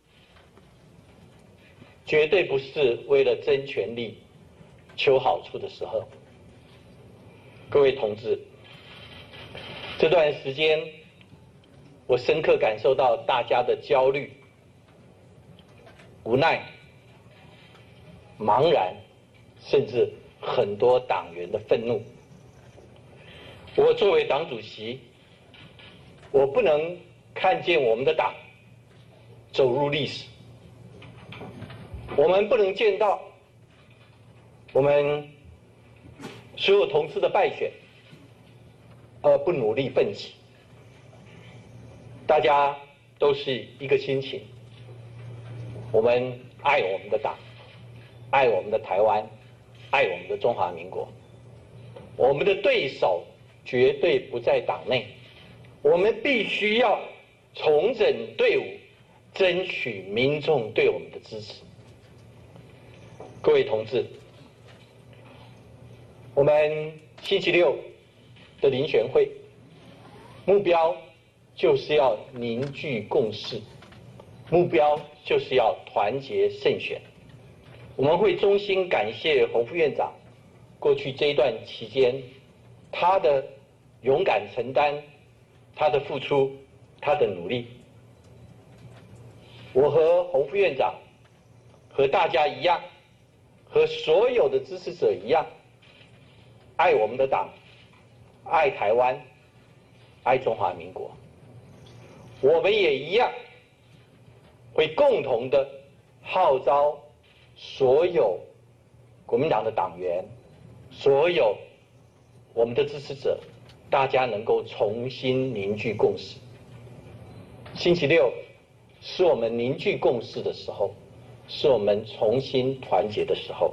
绝对不是为了争权力。求好处的时候，各位同志，这段时间我深刻感受到大家的焦虑、无奈、茫然，甚至很多党员的愤怒。我作为党主席，我不能看见我们的党走入历史，我们不能见到我们所有同志的败选，而不努力奋起。大家都是一个心情，我们爱我们的党，爱我们的台湾，爱我们的中华民国。我们的对手绝对不在党内，我们必须要重整队伍，争取民众对我们的支持。各位同志，我们星期六的遴选会目标就是要凝聚共识，目标就是要团结胜选。我们会衷心感谢洪副院长过去这一段期间他的勇敢承担、他的付出、他的努力。我和洪副院长和大家一样，和所有的支持者一样，爱我们的党，爱台湾，爱中华民国。我们也一样会共同的号召所有国民党的党员，所有我们的支持者，大家能够重新凝聚共识。星期六是我们凝聚共识的时候，是我们重新团结的时候。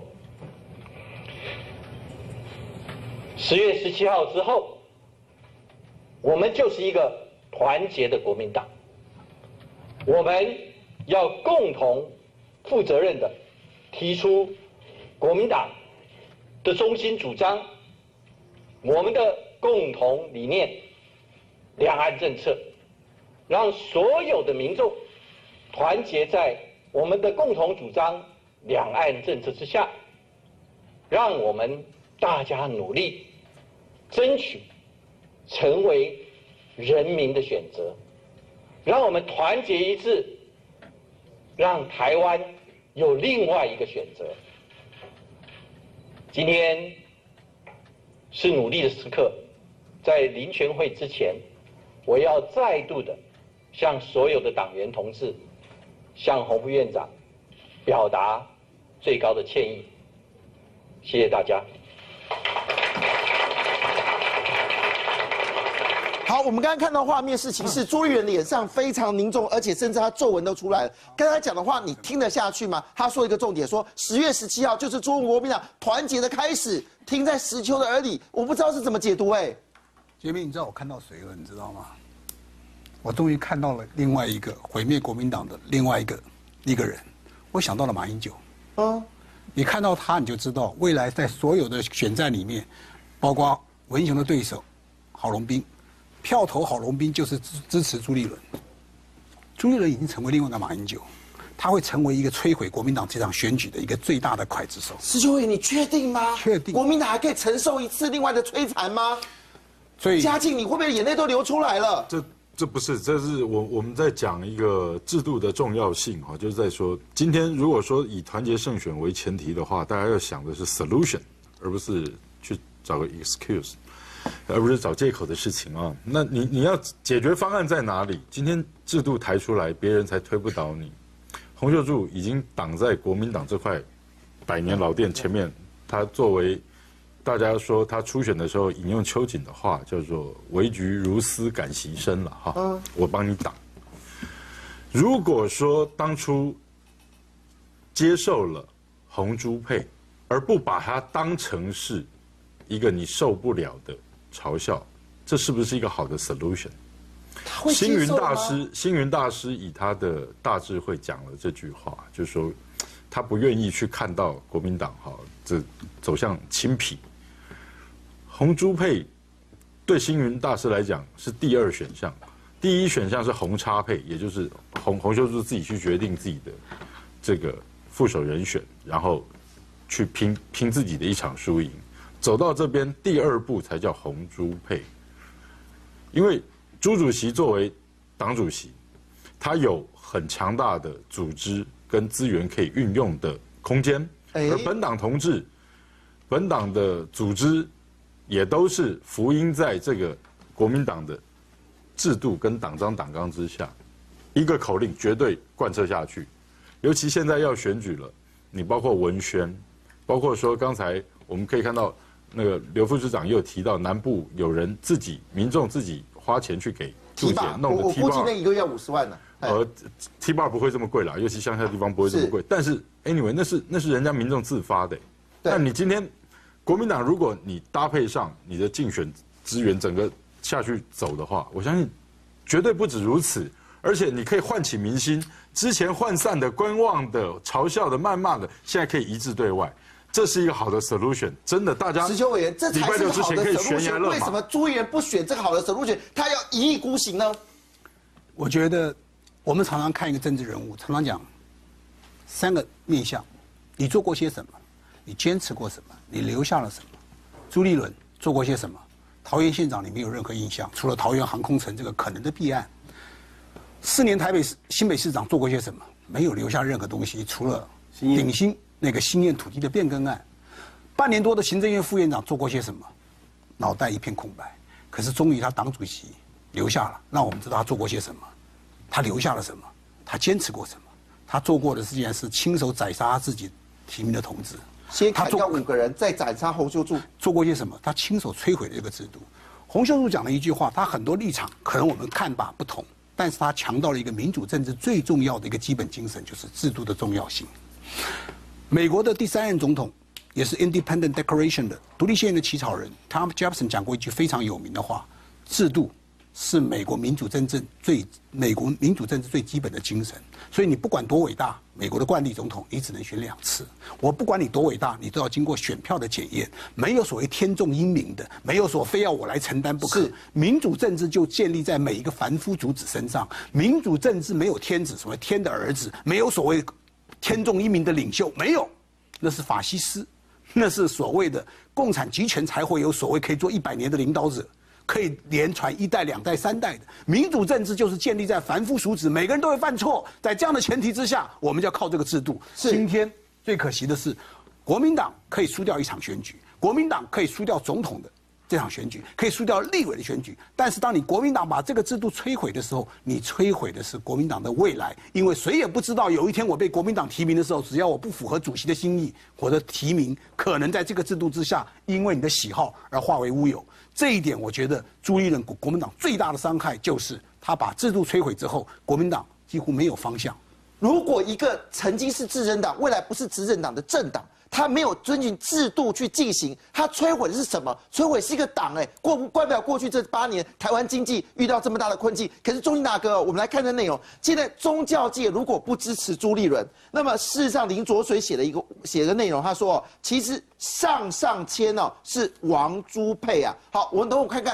十月十七号之后，我们就是一个团结的国民党，我们要共同负责任的提出国民党的中心主张，我们的共同理念，两岸政策，让所有的民众团结在我们的共同主张两岸政策之下，让我们大家努力争取成为人民的选择，让我们团结一致，让台湾有另外一个选择。今天是努力的时刻，在遴选会之前，我要再度的向所有的党员同志，向洪副院长表达最高的歉意。谢谢大家。 好，我们刚刚看到画面是，其实朱立伦脸上非常凝重，而且甚至他皱纹都出来了。刚才讲的话，你听得下去吗？他说一个重点，说十月十七号就是中国国民党团结的开始，听在石丘的耳里，我不知道是怎么解读哎、欸。 杰明，你知道我看到谁了？你知道吗？我终于看到了另外一个毁灭国民党的另外一个一个人，我想到了马英九。嗯，你看到他，你就知道未来在所有的选战里面，包括文雄的对手郝龙斌。票投郝龙斌就是支支持朱立伦， 朱立伦已经成为另外的马英九，他会成为一个摧毁国民党这场选举的一个最大的刽子手。 石秋伟，你确定吗？ 确定。 国民党还可以承受一次另外的摧残吗？ 所以嘉靖，你会不会眼泪都流出来了？ 这这不是，这是我我们在讲一个制度的重要性哈，就是在说，今天如果说以团结胜选为前提的话，大家要想的是 solution， 而不是去找个 excuse。而不是找借口的事情啊！那你你要解决方案在哪里？今天制度抬出来，别人才推不倒你。洪秀柱已经挡在国民党这块百年老店前面，他作为大家说他初选的时候引用秋瑾的话，叫做“为局如斯感其身”了哈，我帮你挡。如果说当初接受了洪朱配，而不把它当成是一个你受不了的嘲笑，这是不是一个好的 solution？ 星云大师，星云大师以他的大智慧讲了这句话，就是说他不愿意去看到国民党哈这走向清痞。洪朱配对星云大师来讲是第二选项，第一选项是洪插配，也就是洪洪秀柱自己去决定自己的这个副手人选，然后去拼拼自己的一场输赢。走到这边，第二步才叫洪朱配。因为朱主席作为党主席，他有很强大的组织跟资源可以运用的空间，而本党同志，本党的组织也都是福音在这个国民党的制度跟党章党纲之下，一个口令绝对贯彻下去。尤其现在要选举了，你包括文宣，包括说刚才我们可以看到。那个刘副市长也有提到，南部有人自己民众自己花钱去给注解弄的 T 我估计那一个月要五十万呢。 呃 ，T 八不会这么贵啦，尤其乡下地方不会这么贵。但是 anyway， 那是那是人家民众自发的。那你今天国民党，如果你搭配上你的竞选资源整个下去走的话，我相信绝对不止如此，而且你可以唤起民心。之前涣散的、观望的、嘲笑的、谩骂的，现在可以一致对外。这是一个好的 solution， 真的，大家石秋委员，这才是好的 solution。为什么朱立伦不选这个好的 solution， 他要一意孤行呢？ 我觉得，我们常常看一个政治人物，常常讲三个面向：你做过些什么？你坚持过什么？你留下了什么？朱立伦做过些什么？桃园县长你没有任何印象，除了桃园航空城这个可能的弊案。四年台北市新北市长做过些什么？没有留下任何东西，除了顶新。那个新验土地的变更案，半年多的行政院副院长做过些什么？脑袋一片空白。可是终于他党主席留下了，让我们知道他做过些什么。他留下了什么？他坚持过什么？他做过的这件事，亲手宰杀自己提名的同志， 先砍掉五个人，再斩杀洪秀柱。 做过些什么？他亲手摧毁了这个制度。洪秀柱讲了一句话，他很多立场可能我们看法不同，但是他强调了一个民主政治最重要的一个基本精神，就是制度的重要性。美国的第三任总统，也是 Independent Declaration 的独立宣言的起草人 Thomas Jefferson 讲过一句非常有名的话：制度是美国民主政治最美国民主政治最基本的精神。所以你不管多伟大，美国的惯例总统你只能选两次。我不管你多伟大，你都要经过选票的检验，没有所谓天纵英明的，没有说非要我来承担不可。民主政治就建立在每一个凡夫俗子身上，民主政治没有天子，所谓天的儿子，没有所谓。天纵英明的领袖没有，那是法西斯，那是所谓的共产集权才会有所谓可以做一百年的领导者，可以连传一代、两代、三代的。民主政治就是建立在凡夫俗子，每个人都会犯错，在这样的前提之下，我们就要靠这个制度。今天最可惜的是，国民党可以输掉一场选举，国民党可以输掉总统的这场选举，可以输掉立委的选举，但是当你国民党把这个制度摧毁的时候，你摧毁的是国民党的未来，因为谁也不知道有一天我被国民党提名的时候，只要我不符合主席的心意，我的提名可能在这个制度之下，因为你的喜好而化为乌有。这一点，我觉得朱立伦国民党最大的伤害就是他把制度摧毁之后，国民党几乎没有方向。 如果一个曾经是执政党，未来不是执政党的政党，他没有遵循制度去进行，他摧毁的是什么？摧毁是一个党，哎，过不怪不了过去这八年台湾经济遇到这么大的困境。可是钟欣大哥，我们来看这内容，现在宗教界如果不支持朱立伦，那么事实上林濁水写了一个写的内容，他说，其实上上签哦是王朱配啊。好，我们等我看看。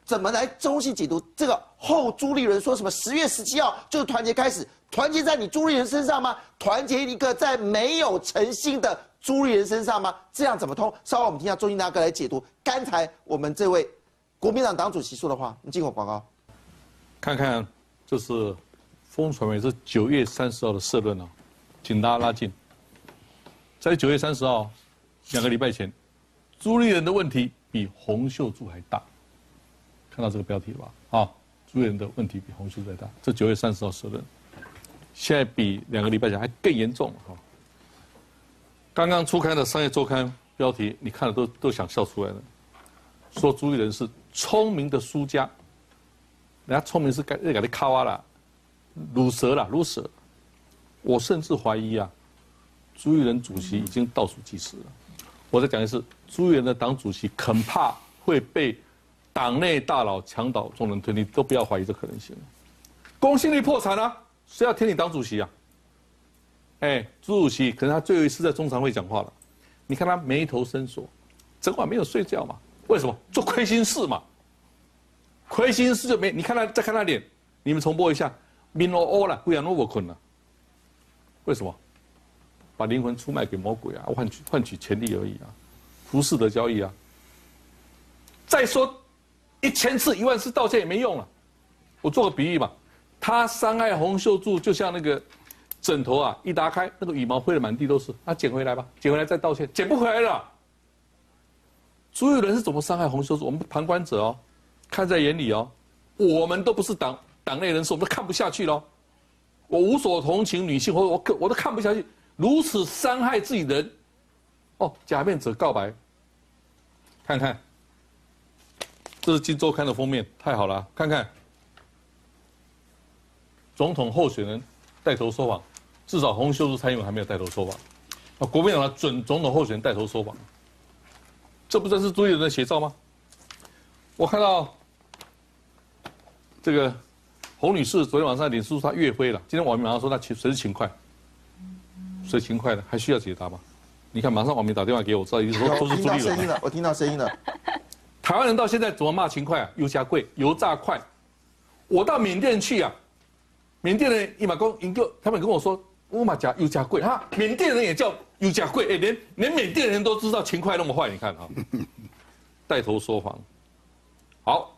怎么来中性解读这个后朱立伦说什么十月十七号就是团结开始？团结在你朱立伦身上吗？团结一个在没有诚信的朱立伦身上吗？这样怎么通？稍后我们听下周信大哥来解读刚才我们这位国民党党主席说的话。我们进口广告， 看看这是风传媒是九月三十号的社论啊，请大家拉近。在九月三十号，两个礼拜前，朱立伦的问题比洪秀柱还大，看到这个标题了吧？啊，朱立伦的问题比洪秀柱还大，这九月三十号社论。现在比两个礼拜前还更严重哈！刚刚初刊的《商业周刊》标题，你看了都都想笑出来了。说朱立伦是聪明的输家，人家聪明是该该给他卡哇啦，卤蛇啦，卤蛇。我甚至怀疑啊，朱立伦主席已经倒数计时了。我再讲一次，朱立伦的党主席恐怕会被党内大佬墙倒众人推，你都不要怀疑这可能性。公信力破产啊！谁要填你党主席啊？哎，朱主席可能他最后一次在中常会讲话了，你看他眉头深锁，整晚没有睡觉嘛？为什么？做亏心事嘛。亏心事就没，你看他再看他脸，你们重播一下，面乌乌了，不然都我困了。为什么？把灵魂出卖给魔鬼啊，换取换取权利而已啊，浮士德交易啊。再说一千次一万次道歉也没用了。我做个比喻嘛。他伤害洪秀柱，就像那个枕头啊，一打开，那个羽毛飞得满地都是。他捡回来吧，捡回来再道歉，捡不回来了。朱立伦是怎么伤害洪秀柱？我们旁观者哦，看在眼里哦，我们都不是党党内人士，我们都看不下去喽。我无所同情女性，或者我我都看不下去，如此伤害自己人，哦，假面者告白。看看，这是《今周刊》的封面，太好了，看看。总统候选人带头说谎，至少洪秀柱、蔡英文还没有带头说谎。啊，国民党的准总统候选人带头说谎，这不正是朱立伦的写照吗？我看到这个洪女士昨天晚上脸书她越灰了，今天网民马上说她勤谁是勤快，谁勤快的还需要解答吗？你看马上网民打电话给我，知道意思说都是朱立伦。我听到声音了， 我听到声音了。 台湾人到现在怎么骂勤快啊？油价贵，油炸快。我到缅甸去啊。缅甸人一马公一个，他们跟我说乌马甲油价贵哈，缅甸人也叫油价贵，哎，连连缅甸人都知道勤快那么坏，你看哈，带头说谎。好，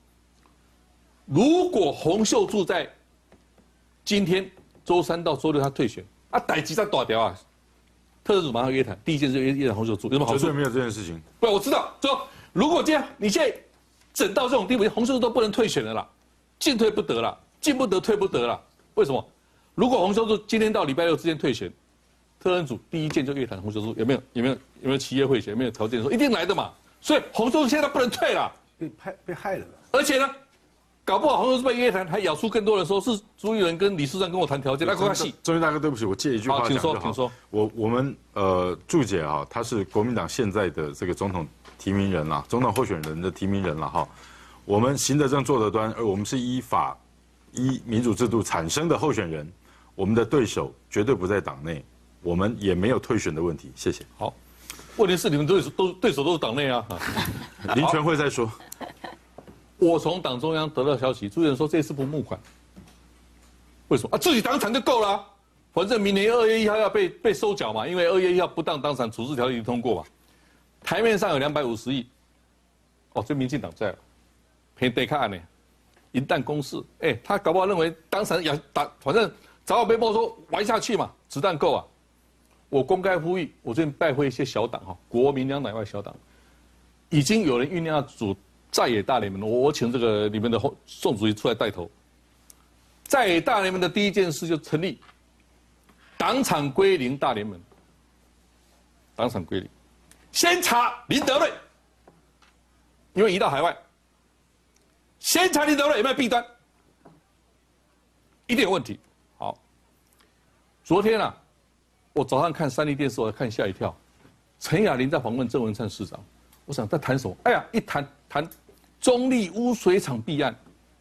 如果洪秀柱在今天周三到周六他退选啊，逮几张大条啊，特首马上约谈，第一件事约约谈洪秀柱，有什么好处？ 绝对没有这件事情。 不，我知道，说如果这样，你现在整到这种地步，洪秀柱都不能退选了啦，进退不得了。进不得退不得了，为什么？如果洪秀柱今天到礼拜六之间退选，特恩组第一件就约谈洪秀柱，有没有？有没有？有没有企业贿选？有没有条件说一定来的嘛？所以洪秀柱现在不能退了， 被害被害了。 而且呢，搞不好洪秀柱被约谈，还咬出更多人说是朱立伦跟李世章跟我谈条件，那关系。 中原大哥，对不起，我借一句话讲就好。 请说，请说。 我我们呃祝姐啊，他是国民党现在的这个总统提名人啦，总统候选人的提名人了哈。我们行得正，坐得端，而我们是依法。依民主制度产生的候选人，我们的对手绝对不在党内，我们也没有退选的问题。谢谢。 好，问题是你们对手都对手都是党内啊。 林全会再说。 我从党中央得到消息，朱立伦说这次不募款，为什么啊？自己当场就够了、啊，反正明年二月一号要被被收缴嘛，因为二月一号不当当场处置条例通过嘛，台面上有两百五十亿，哦，这民进党在了，偏得看呢。一旦公示，哎，他搞不好认为当场要打，反正早晚被没收，玩下去嘛，子弹够啊。我公开呼吁，我最近拜会一些小党哈，国民两党以外小党，已经有人酝酿要组在野大联盟，我我请这个里面的宋主席出来带头。在野大联盟的第一件事就成立党产归零大联盟，党产归零，先查林德瑞，因为移到海外。先查林德瑞有没有弊端，一定有问题。好，昨天啊，我早上看三立电视，我看吓一跳，陈雅玲在访问郑文灿市长，我想在谈什么？哎呀，一谈谈中立污水厂弊案，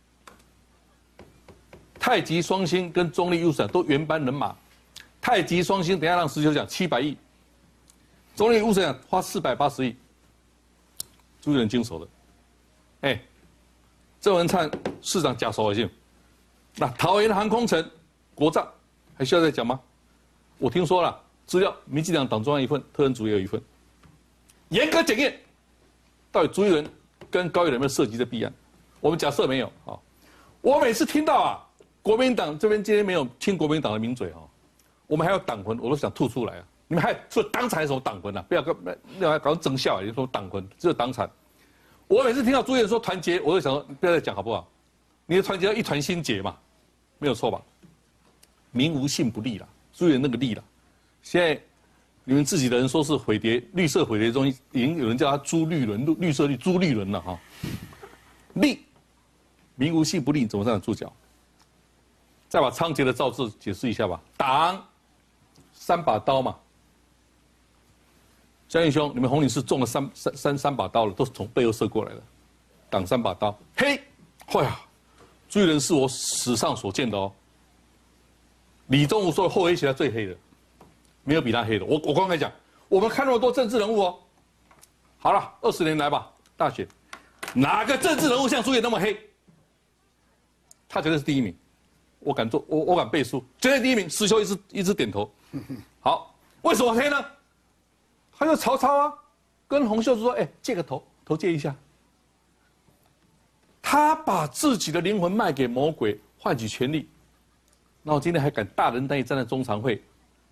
太极双星跟中立污水厂都原班人马，太极双星等一下让石球讲七百亿，中立污水厂花四百八十亿，朱立伦经手的，哎。 郑文灿市长假手为信。那桃园航空城国葬还需要再讲吗？我听说了，资料民进党党中央一份，特侦组也有一份，严格检验，到底朱立伦跟高玉仁有没有涉及的弊案？我们假设没有啊。我每次听到啊，国民党这边今天没有听国民党的名嘴啊，我们还有党魂，我都想吐出来啊。你们还说党产有什么党魂啊？不要跟另外搞争笑，你说党魂只有党产。我每次听到朱立伦说团结，我就想说不要再讲好不好？你的团结要一团心结嘛，没有错吧？民无信不立啦，朱立伦那个立啦。现在你们自己的人说是毁谍绿色毁谍中心，已经有人叫他朱立伦绿色绿朱立伦了哈。立，民无信不立，怎么这样注脚？再把仓颉的造字解释一下吧。党三把刀嘛。江义兄，你们红领是中了三三三三把刀了，都是从背后射过来的。党三把刀，黑，哎呀，朱立伦是我史上所见的哦。李宗吾说后黑起来最黑的，没有比他黑的。我我刚才讲，我们看那么多政治人物哦，好了，二十年来吧，大选，哪个政治人物像朱立伦那么黑？他绝对是第一名，我敢做，我我敢背书，绝对第一名。石修一直一直点头。好，为什么黑呢？他就曹操啊，跟洪秀柱说：“哎，借个头，头借一下。”他把自己的灵魂卖给魔鬼，换取权力。然后今天还敢大仁大义站在中常会。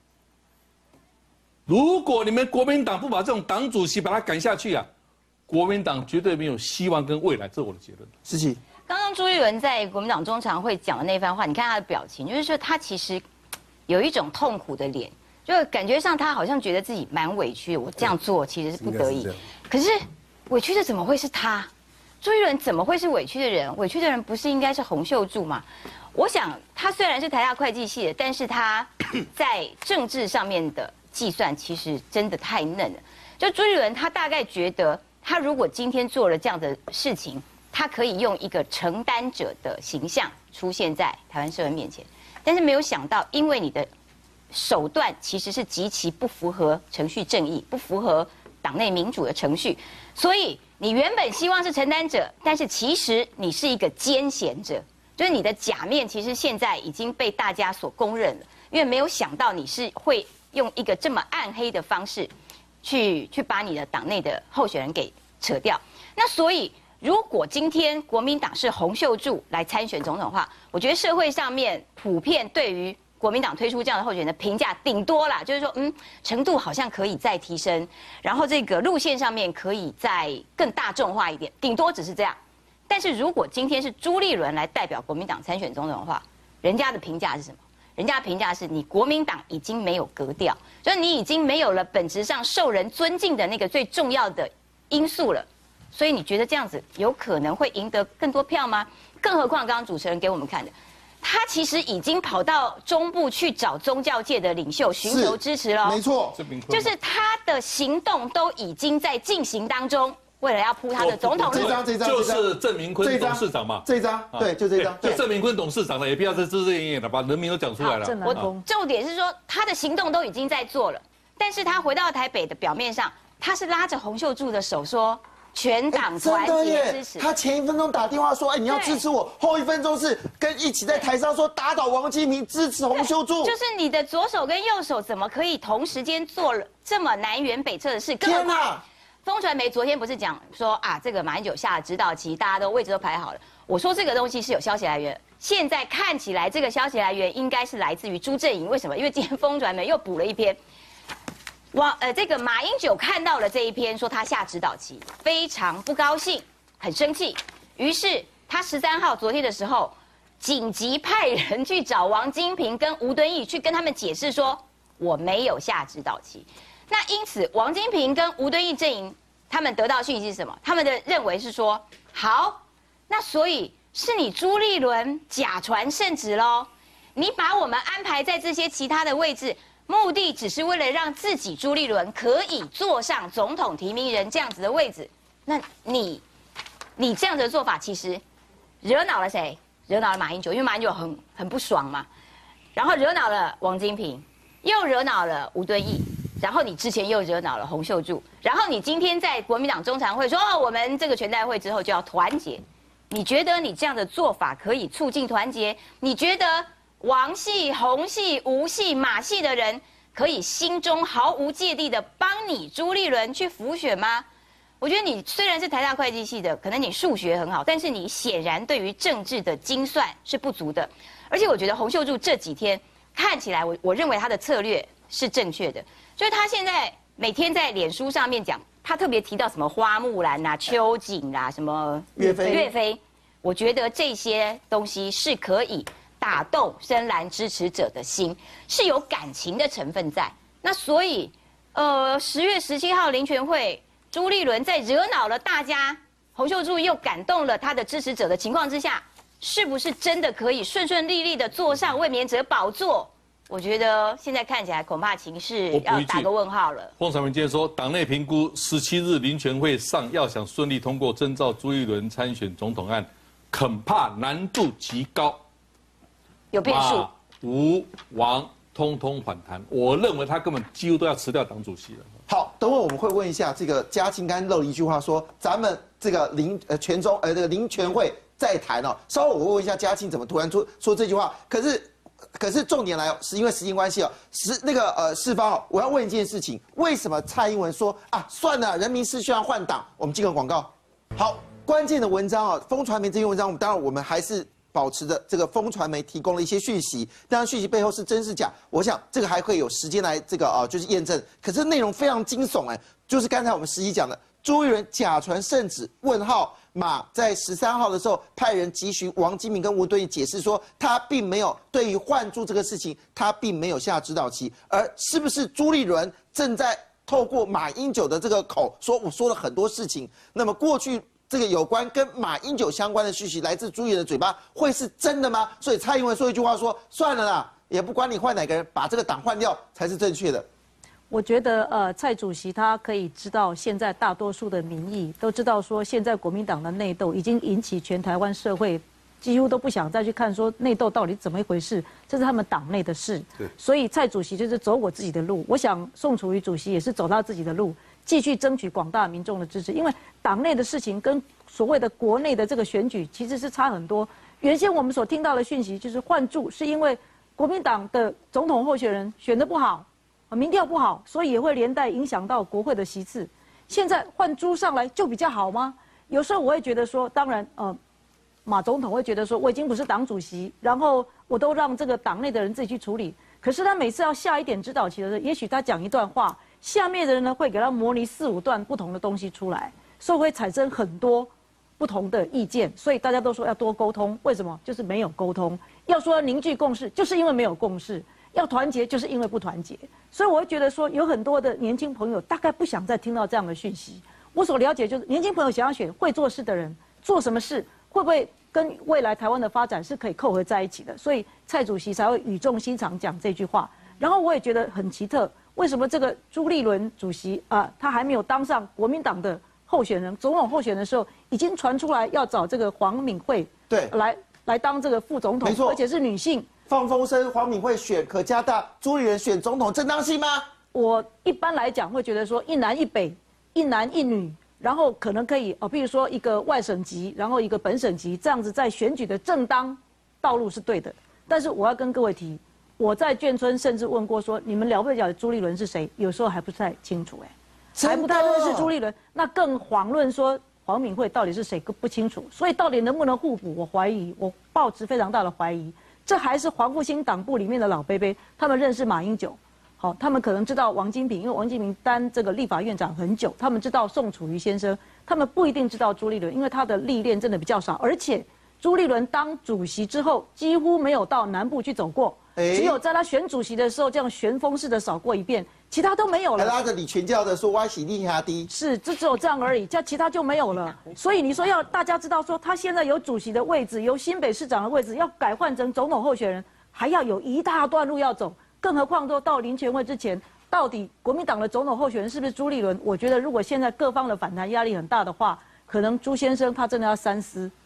如果你们国民党不把这种党主席把他赶下去啊，国民党绝对没有希望跟未来，这是我的结论。 思琪， 刚刚朱立伦在国民党中常会讲的那番话，你看他的表情，就是说他其实有一种痛苦的脸。就感觉上他好像觉得自己蛮委屈的，我这样做其实是不得已。可是委屈的怎么会是他？朱立伦怎么会是委屈的人？委屈的人不是应该是洪秀柱吗？我想他虽然是台大会计系的，但是他在政治上面的计算其实真的太嫩了。就朱立伦他大概觉得，他如果今天做了这样的事情，他可以用一个承担者的形象出现在台湾社会面前，但是没有想到，因为你的手段其实是极其不符合程序正义，不符合党内民主的程序，所以你原本希望是承担者，但是其实你是一个奸险者，就是你的假面其实现在已经被大家所公认了，因为没有想到你是会用一个这么暗黑的方式去去把你的党内的候选人给扯掉。那所以如果今天国民党是洪秀柱来参选总统的话，我觉得社会上面普遍对于国民党推出这样的候选人的评价，顶多啦，就是说，嗯，程度好像可以再提升，然后这个路线上面可以再更大众化一点，顶多只是这样。但是如果今天是朱立伦来代表国民党参选总统的话，人家的评价是什么？人家的评价是你国民党已经没有格调，就是你已经没有了本质上受人尊敬的那个最重要的因素了。所以你觉得这样子有可能会赢得更多票吗？更何况刚刚主持人给我们看的。他其实已经跑到中部去找宗教界的领袖寻求支持了， 没错， 就是他的行动都已经在进行当中，为了要铺他的总统路。 这张这张就是郑明坤董事长嘛， 这张对，就这张， 就郑明坤董事长了，也不要再遮遮掩掩了，把人名都讲出来了。 我重点是说他的行动都已经在做了，但是他回到台北的表面上，他是拉着洪秀柱的手说。全党团结支持。 他前一分钟打电话说：“哎，你要支持我。”后一分钟是跟一起在台上说打倒王金平，支持洪秀柱。 就是你的左手跟右手怎么可以同时间做了这么南辕北辙的事？ 天哪！ 风传媒昨天不是讲说啊，这个马英九下了指导棋，大家都位置都排好了。我说这个东西是有消息来源，现在看起来这个消息来源应该是来自于朱正营。为什么？因为今天风传媒又补了一篇。王呃，这个马英九看到了这一篇，说他下指导棋，非常不高兴，很生气。于是他十三号昨天的时候，紧急派人去找王金平跟吴敦义，去跟他们解释说我没有下指导棋。那因此，王金平跟吴敦义阵营他们得到讯息是什么？他们的认为是说，好，那所以是你朱立伦假传圣旨喽，你把我们安排在这些其他的位置。目的只是为了让自己朱立伦可以坐上总统提名人这样子的位置，那你，你这样的做法其实惹恼了谁？惹恼了马英九，因为马英九很很不爽嘛，然后惹恼了王金平，又惹恼了吴敦义，然后你之前又惹恼了洪秀柱，然后你今天在国民党中常会说，哦，我们这个全代会之后就要团结， 你觉得你这样的做法可以促进团结？你觉得王系、洪系、吴系、马系的人可以心中毫无芥蒂的帮你朱立伦去辅选吗？我觉得你虽然是台大会计系的，可能你数学很好，但是你显然对于政治的精算是不足的。而且我觉得洪秀柱这几天看起来，我我认为他的策略是正确的，就是他现在每天在脸书上面讲，他特别提到什么花木兰啦、秋瑾啦、什么岳飞、 岳飞，我觉得这些东西是可以打动深蓝支持者的心，是有感情的成分在。那所以，呃，十月十七号林权会。朱立伦在惹恼了大家，洪秀柱又感动了他的支持者的情况之下，是不是真的可以顺顺利利的坐上卫冕者宝座？我觉得现在看起来恐怕情势要打个问号了。 凤传媒今天说，党内评估十七日林权会上要想顺利通过征召朱立伦参选总统案，恐怕难度极高。 有变数。 吴王通通反弹，我认为他根本几乎都要辞掉党主席了。 好，等会我们会问一下这个嘉庆，刚漏了一句话说，咱们这个林呃全中呃这个林权会再谈哦。稍后我会问一下嘉庆怎么突然说说这句话，可是可是重点来哦，是因为时间关系哦，时那个呃世芳哦，我要问一件事情，为什么蔡英文说啊算了，人民是需要换党？我们进个广告。好，关键的文章哦，风传媒这篇文章，我们当然我们还是。保持着这个风传媒提供了一些讯息，当然讯息背后是真是假，我想这个还会有时间来这个啊、呃、就是验证。可是内容非常惊悚哎，就是刚才我们实际讲的，朱立伦假传圣旨，问号马在十三号的时候派人急询王金明跟吴敦义解释说，他并没有对于换柱这个事情，他并没有下指导棋，而是不是朱立伦正在透过马英九的这个口说，我说了很多事情，那么过去。这个有关跟马英九相关的讯息来自朱立伦的嘴巴，会是真的吗？所以蔡英文说一句话说：“算了啦，也不管你换哪个人，把这个党换掉才是正确的。” 我觉得，呃，蔡主席他可以知道现在大多数的民意都知道说，现在国民党的内斗已经引起全台湾社会几乎都不想再去看说内斗到底怎么一回事，这是他们党内的事。对，所以蔡主席就是走我自己的路，我想宋楚瑜主席也是走他自己的路。继续争取广大民众的支持，因为党内的事情跟所谓的国内的这个选举其实是差很多。原先我们所听到的讯息就是换柱，是因为国民党的总统候选人选得不好，民调不好，所以也会连带影响到国会的席次。现在换朱上来就比较好吗？有时候我会觉得说，当然，呃，马总统会觉得说，我已经不是党主席，然后我都让这个党内的人自己去处理。可是他每次要下一点指导棋的时候，也许他讲一段话。下面的人呢会给他模拟四五段不同的东西出来，所以会产生很多不同的意见。所以大家都说要多沟通，为什么？就是没有沟通。要说凝聚共识，就是因为没有共识；要团结，就是因为不团结。所以我会觉得说，有很多的年轻朋友大概不想再听到这样的讯息。我所了解就是，年轻朋友想要选会做事的人，做什么事会不会跟未来台湾的发展是可以扣合在一起的？所以蔡主席才会语重心长讲这句话。然后我也觉得很奇特。为什么这个朱立伦主席啊、呃，他还没有当上国民党的候选人、总统候选人的时候，已经传出来要找这个黄敏惠对来来当这个副总统，没错，而且是女性。 放风声，黄敏惠选可加大朱立伦选总统正当性吗？ 我一般来讲会觉得说，一南一北，一男一女，然后可能可以哦，譬如说一个外省籍，然后一个本省籍，这样子在选举的正当道路是对的。但是我要跟各位提。我在眷村甚至问过说，你们了不了解朱立伦是谁？有时候还不太清楚，哎，还不太认识朱立伦，那更遑论说黄敏惠到底是谁不清楚。所以到底能不能互补，我怀疑，我抱持非常大的怀疑。这还是黄复兴党部里面的老伯伯，他们认识马英九，好，他们可能知道王金平，因为王金平当这个立法院长很久，他们知道宋楚瑜先生，他们不一定知道朱立伦，因为他的历练真的比较少，而且朱立伦当主席之后，几乎没有到南部去走过。只有在他选主席的时候，这样旋风式的扫过一遍，其他都没有了。 还拉着李全教的说“歪喜利下低”， 是，这只有这样而已，这其他就没有了。所以你说要大家知道说，他现在有主席的位置，有新北市长的位置，要改换成总统候选人，还要有一大段路要走。更何况说到林权会之前，到底国民党的总统候选人是不是朱立伦？我觉得如果现在各方的反弹压力很大的话，可能朱先生他真的要三思。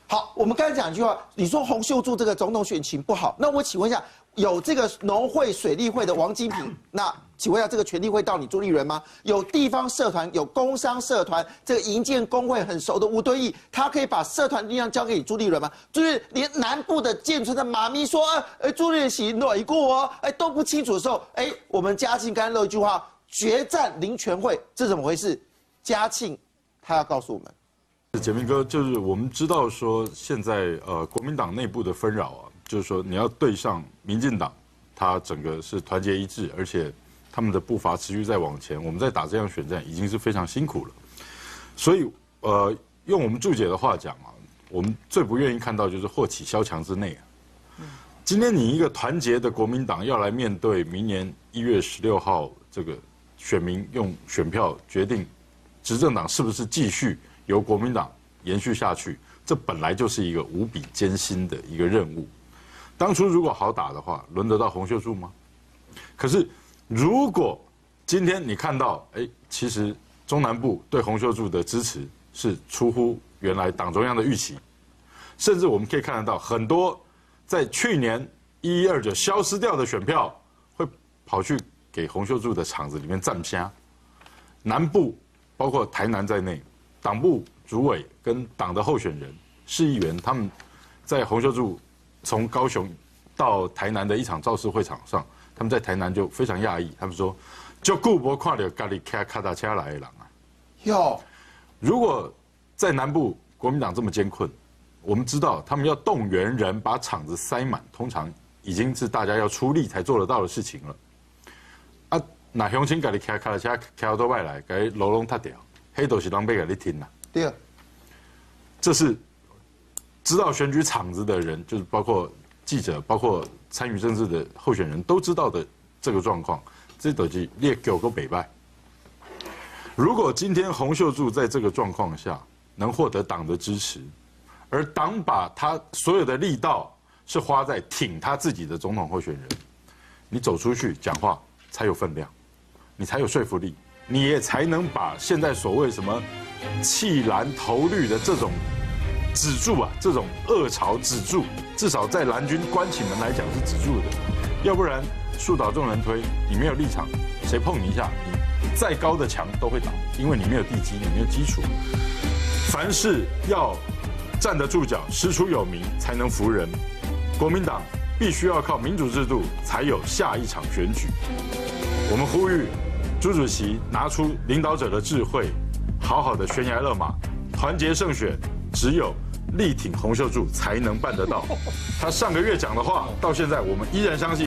好，我们刚才讲一句话，你说洪秀柱这个总统选情不好，那我请问一下，有这个农会、水利会的王金平，那请问一下，这个权力会到你朱立伦吗？有地方社团、有工商社团，这个营建工会很熟的吴敦义，他可以把社团力量交给你朱立伦吗？就是连南部的建村的妈咪说，哎，朱立伦洗哪一个哦，哎都不清楚的时候，哎，我们嘉庆刚才漏一句话，决战林权会，这怎么回事？嘉庆他要告诉我们。 简明哥，就是我们知道说，现在呃国民党内部的纷扰啊，就是说你要对上民进党，他整个是团结一致，而且他们的步伐持续在往前。我们在打这样选战已经是非常辛苦了，所以呃用我们注解的话讲啊，我们最不愿意看到就是祸起萧墙之内啊。今天你一个团结的国民党要来面对明年一月十六号这个选民用选票决定执政党是不是继续由国民党延续下去，这本来就是一个无比艰辛的一个任务。当初如果好打的话，轮得到洪秀柱吗？可是如果今天你看到，哎，其实中南部对洪秀柱的支持是出乎原来党中央的预期，甚至我们可以看得到很多在去年一一二九消失掉的选票，会跑去给洪秀柱的场子里面站虾。南部包括台南在内，党部主委跟党的候选人、市议员，他们在洪秀柱从高雄到台南的一场造势会场上，他们在台南就非常讶异，他们说：“就顾博看到家里开卡达车来的人啊。” 哟， 如果在南部国民党这么艰困，我们知道他们要动员人把场子塞满，通常已经是大家要出力才做得到的事情了。啊，那乡亲家里开卡达车开到外来，给楼龙塌掉，黑都是人要给你听啦。 对， 这是知道选举场子的人，就是包括记者，包括参与政治的候选人都知道的这个状况。这都是列九个北败。如果今天洪秀柱在这个状况下能获得党的支持，而党把他所有的力道是花在挺他自己的总统候选人，你走出去讲话才有分量，你才有说服力，你也才能把现在所谓什么弃蓝投绿的这种止住啊，这种恶潮止住，至少在蓝军关起门来讲是止住的，要不然树倒众人推，你没有立场，谁碰你一下，你再高的墙都会倒，因为你没有地基，你没有基础。凡事要站得住脚，师出有名，才能服人。国民党必须要靠民主制度，才有下一场选举。我们呼吁朱主席拿出领导者的智慧，好好的悬崖勒马，团结胜选，只有力挺洪秀柱才能办得到。他上个月讲的话，到现在我们依然相信。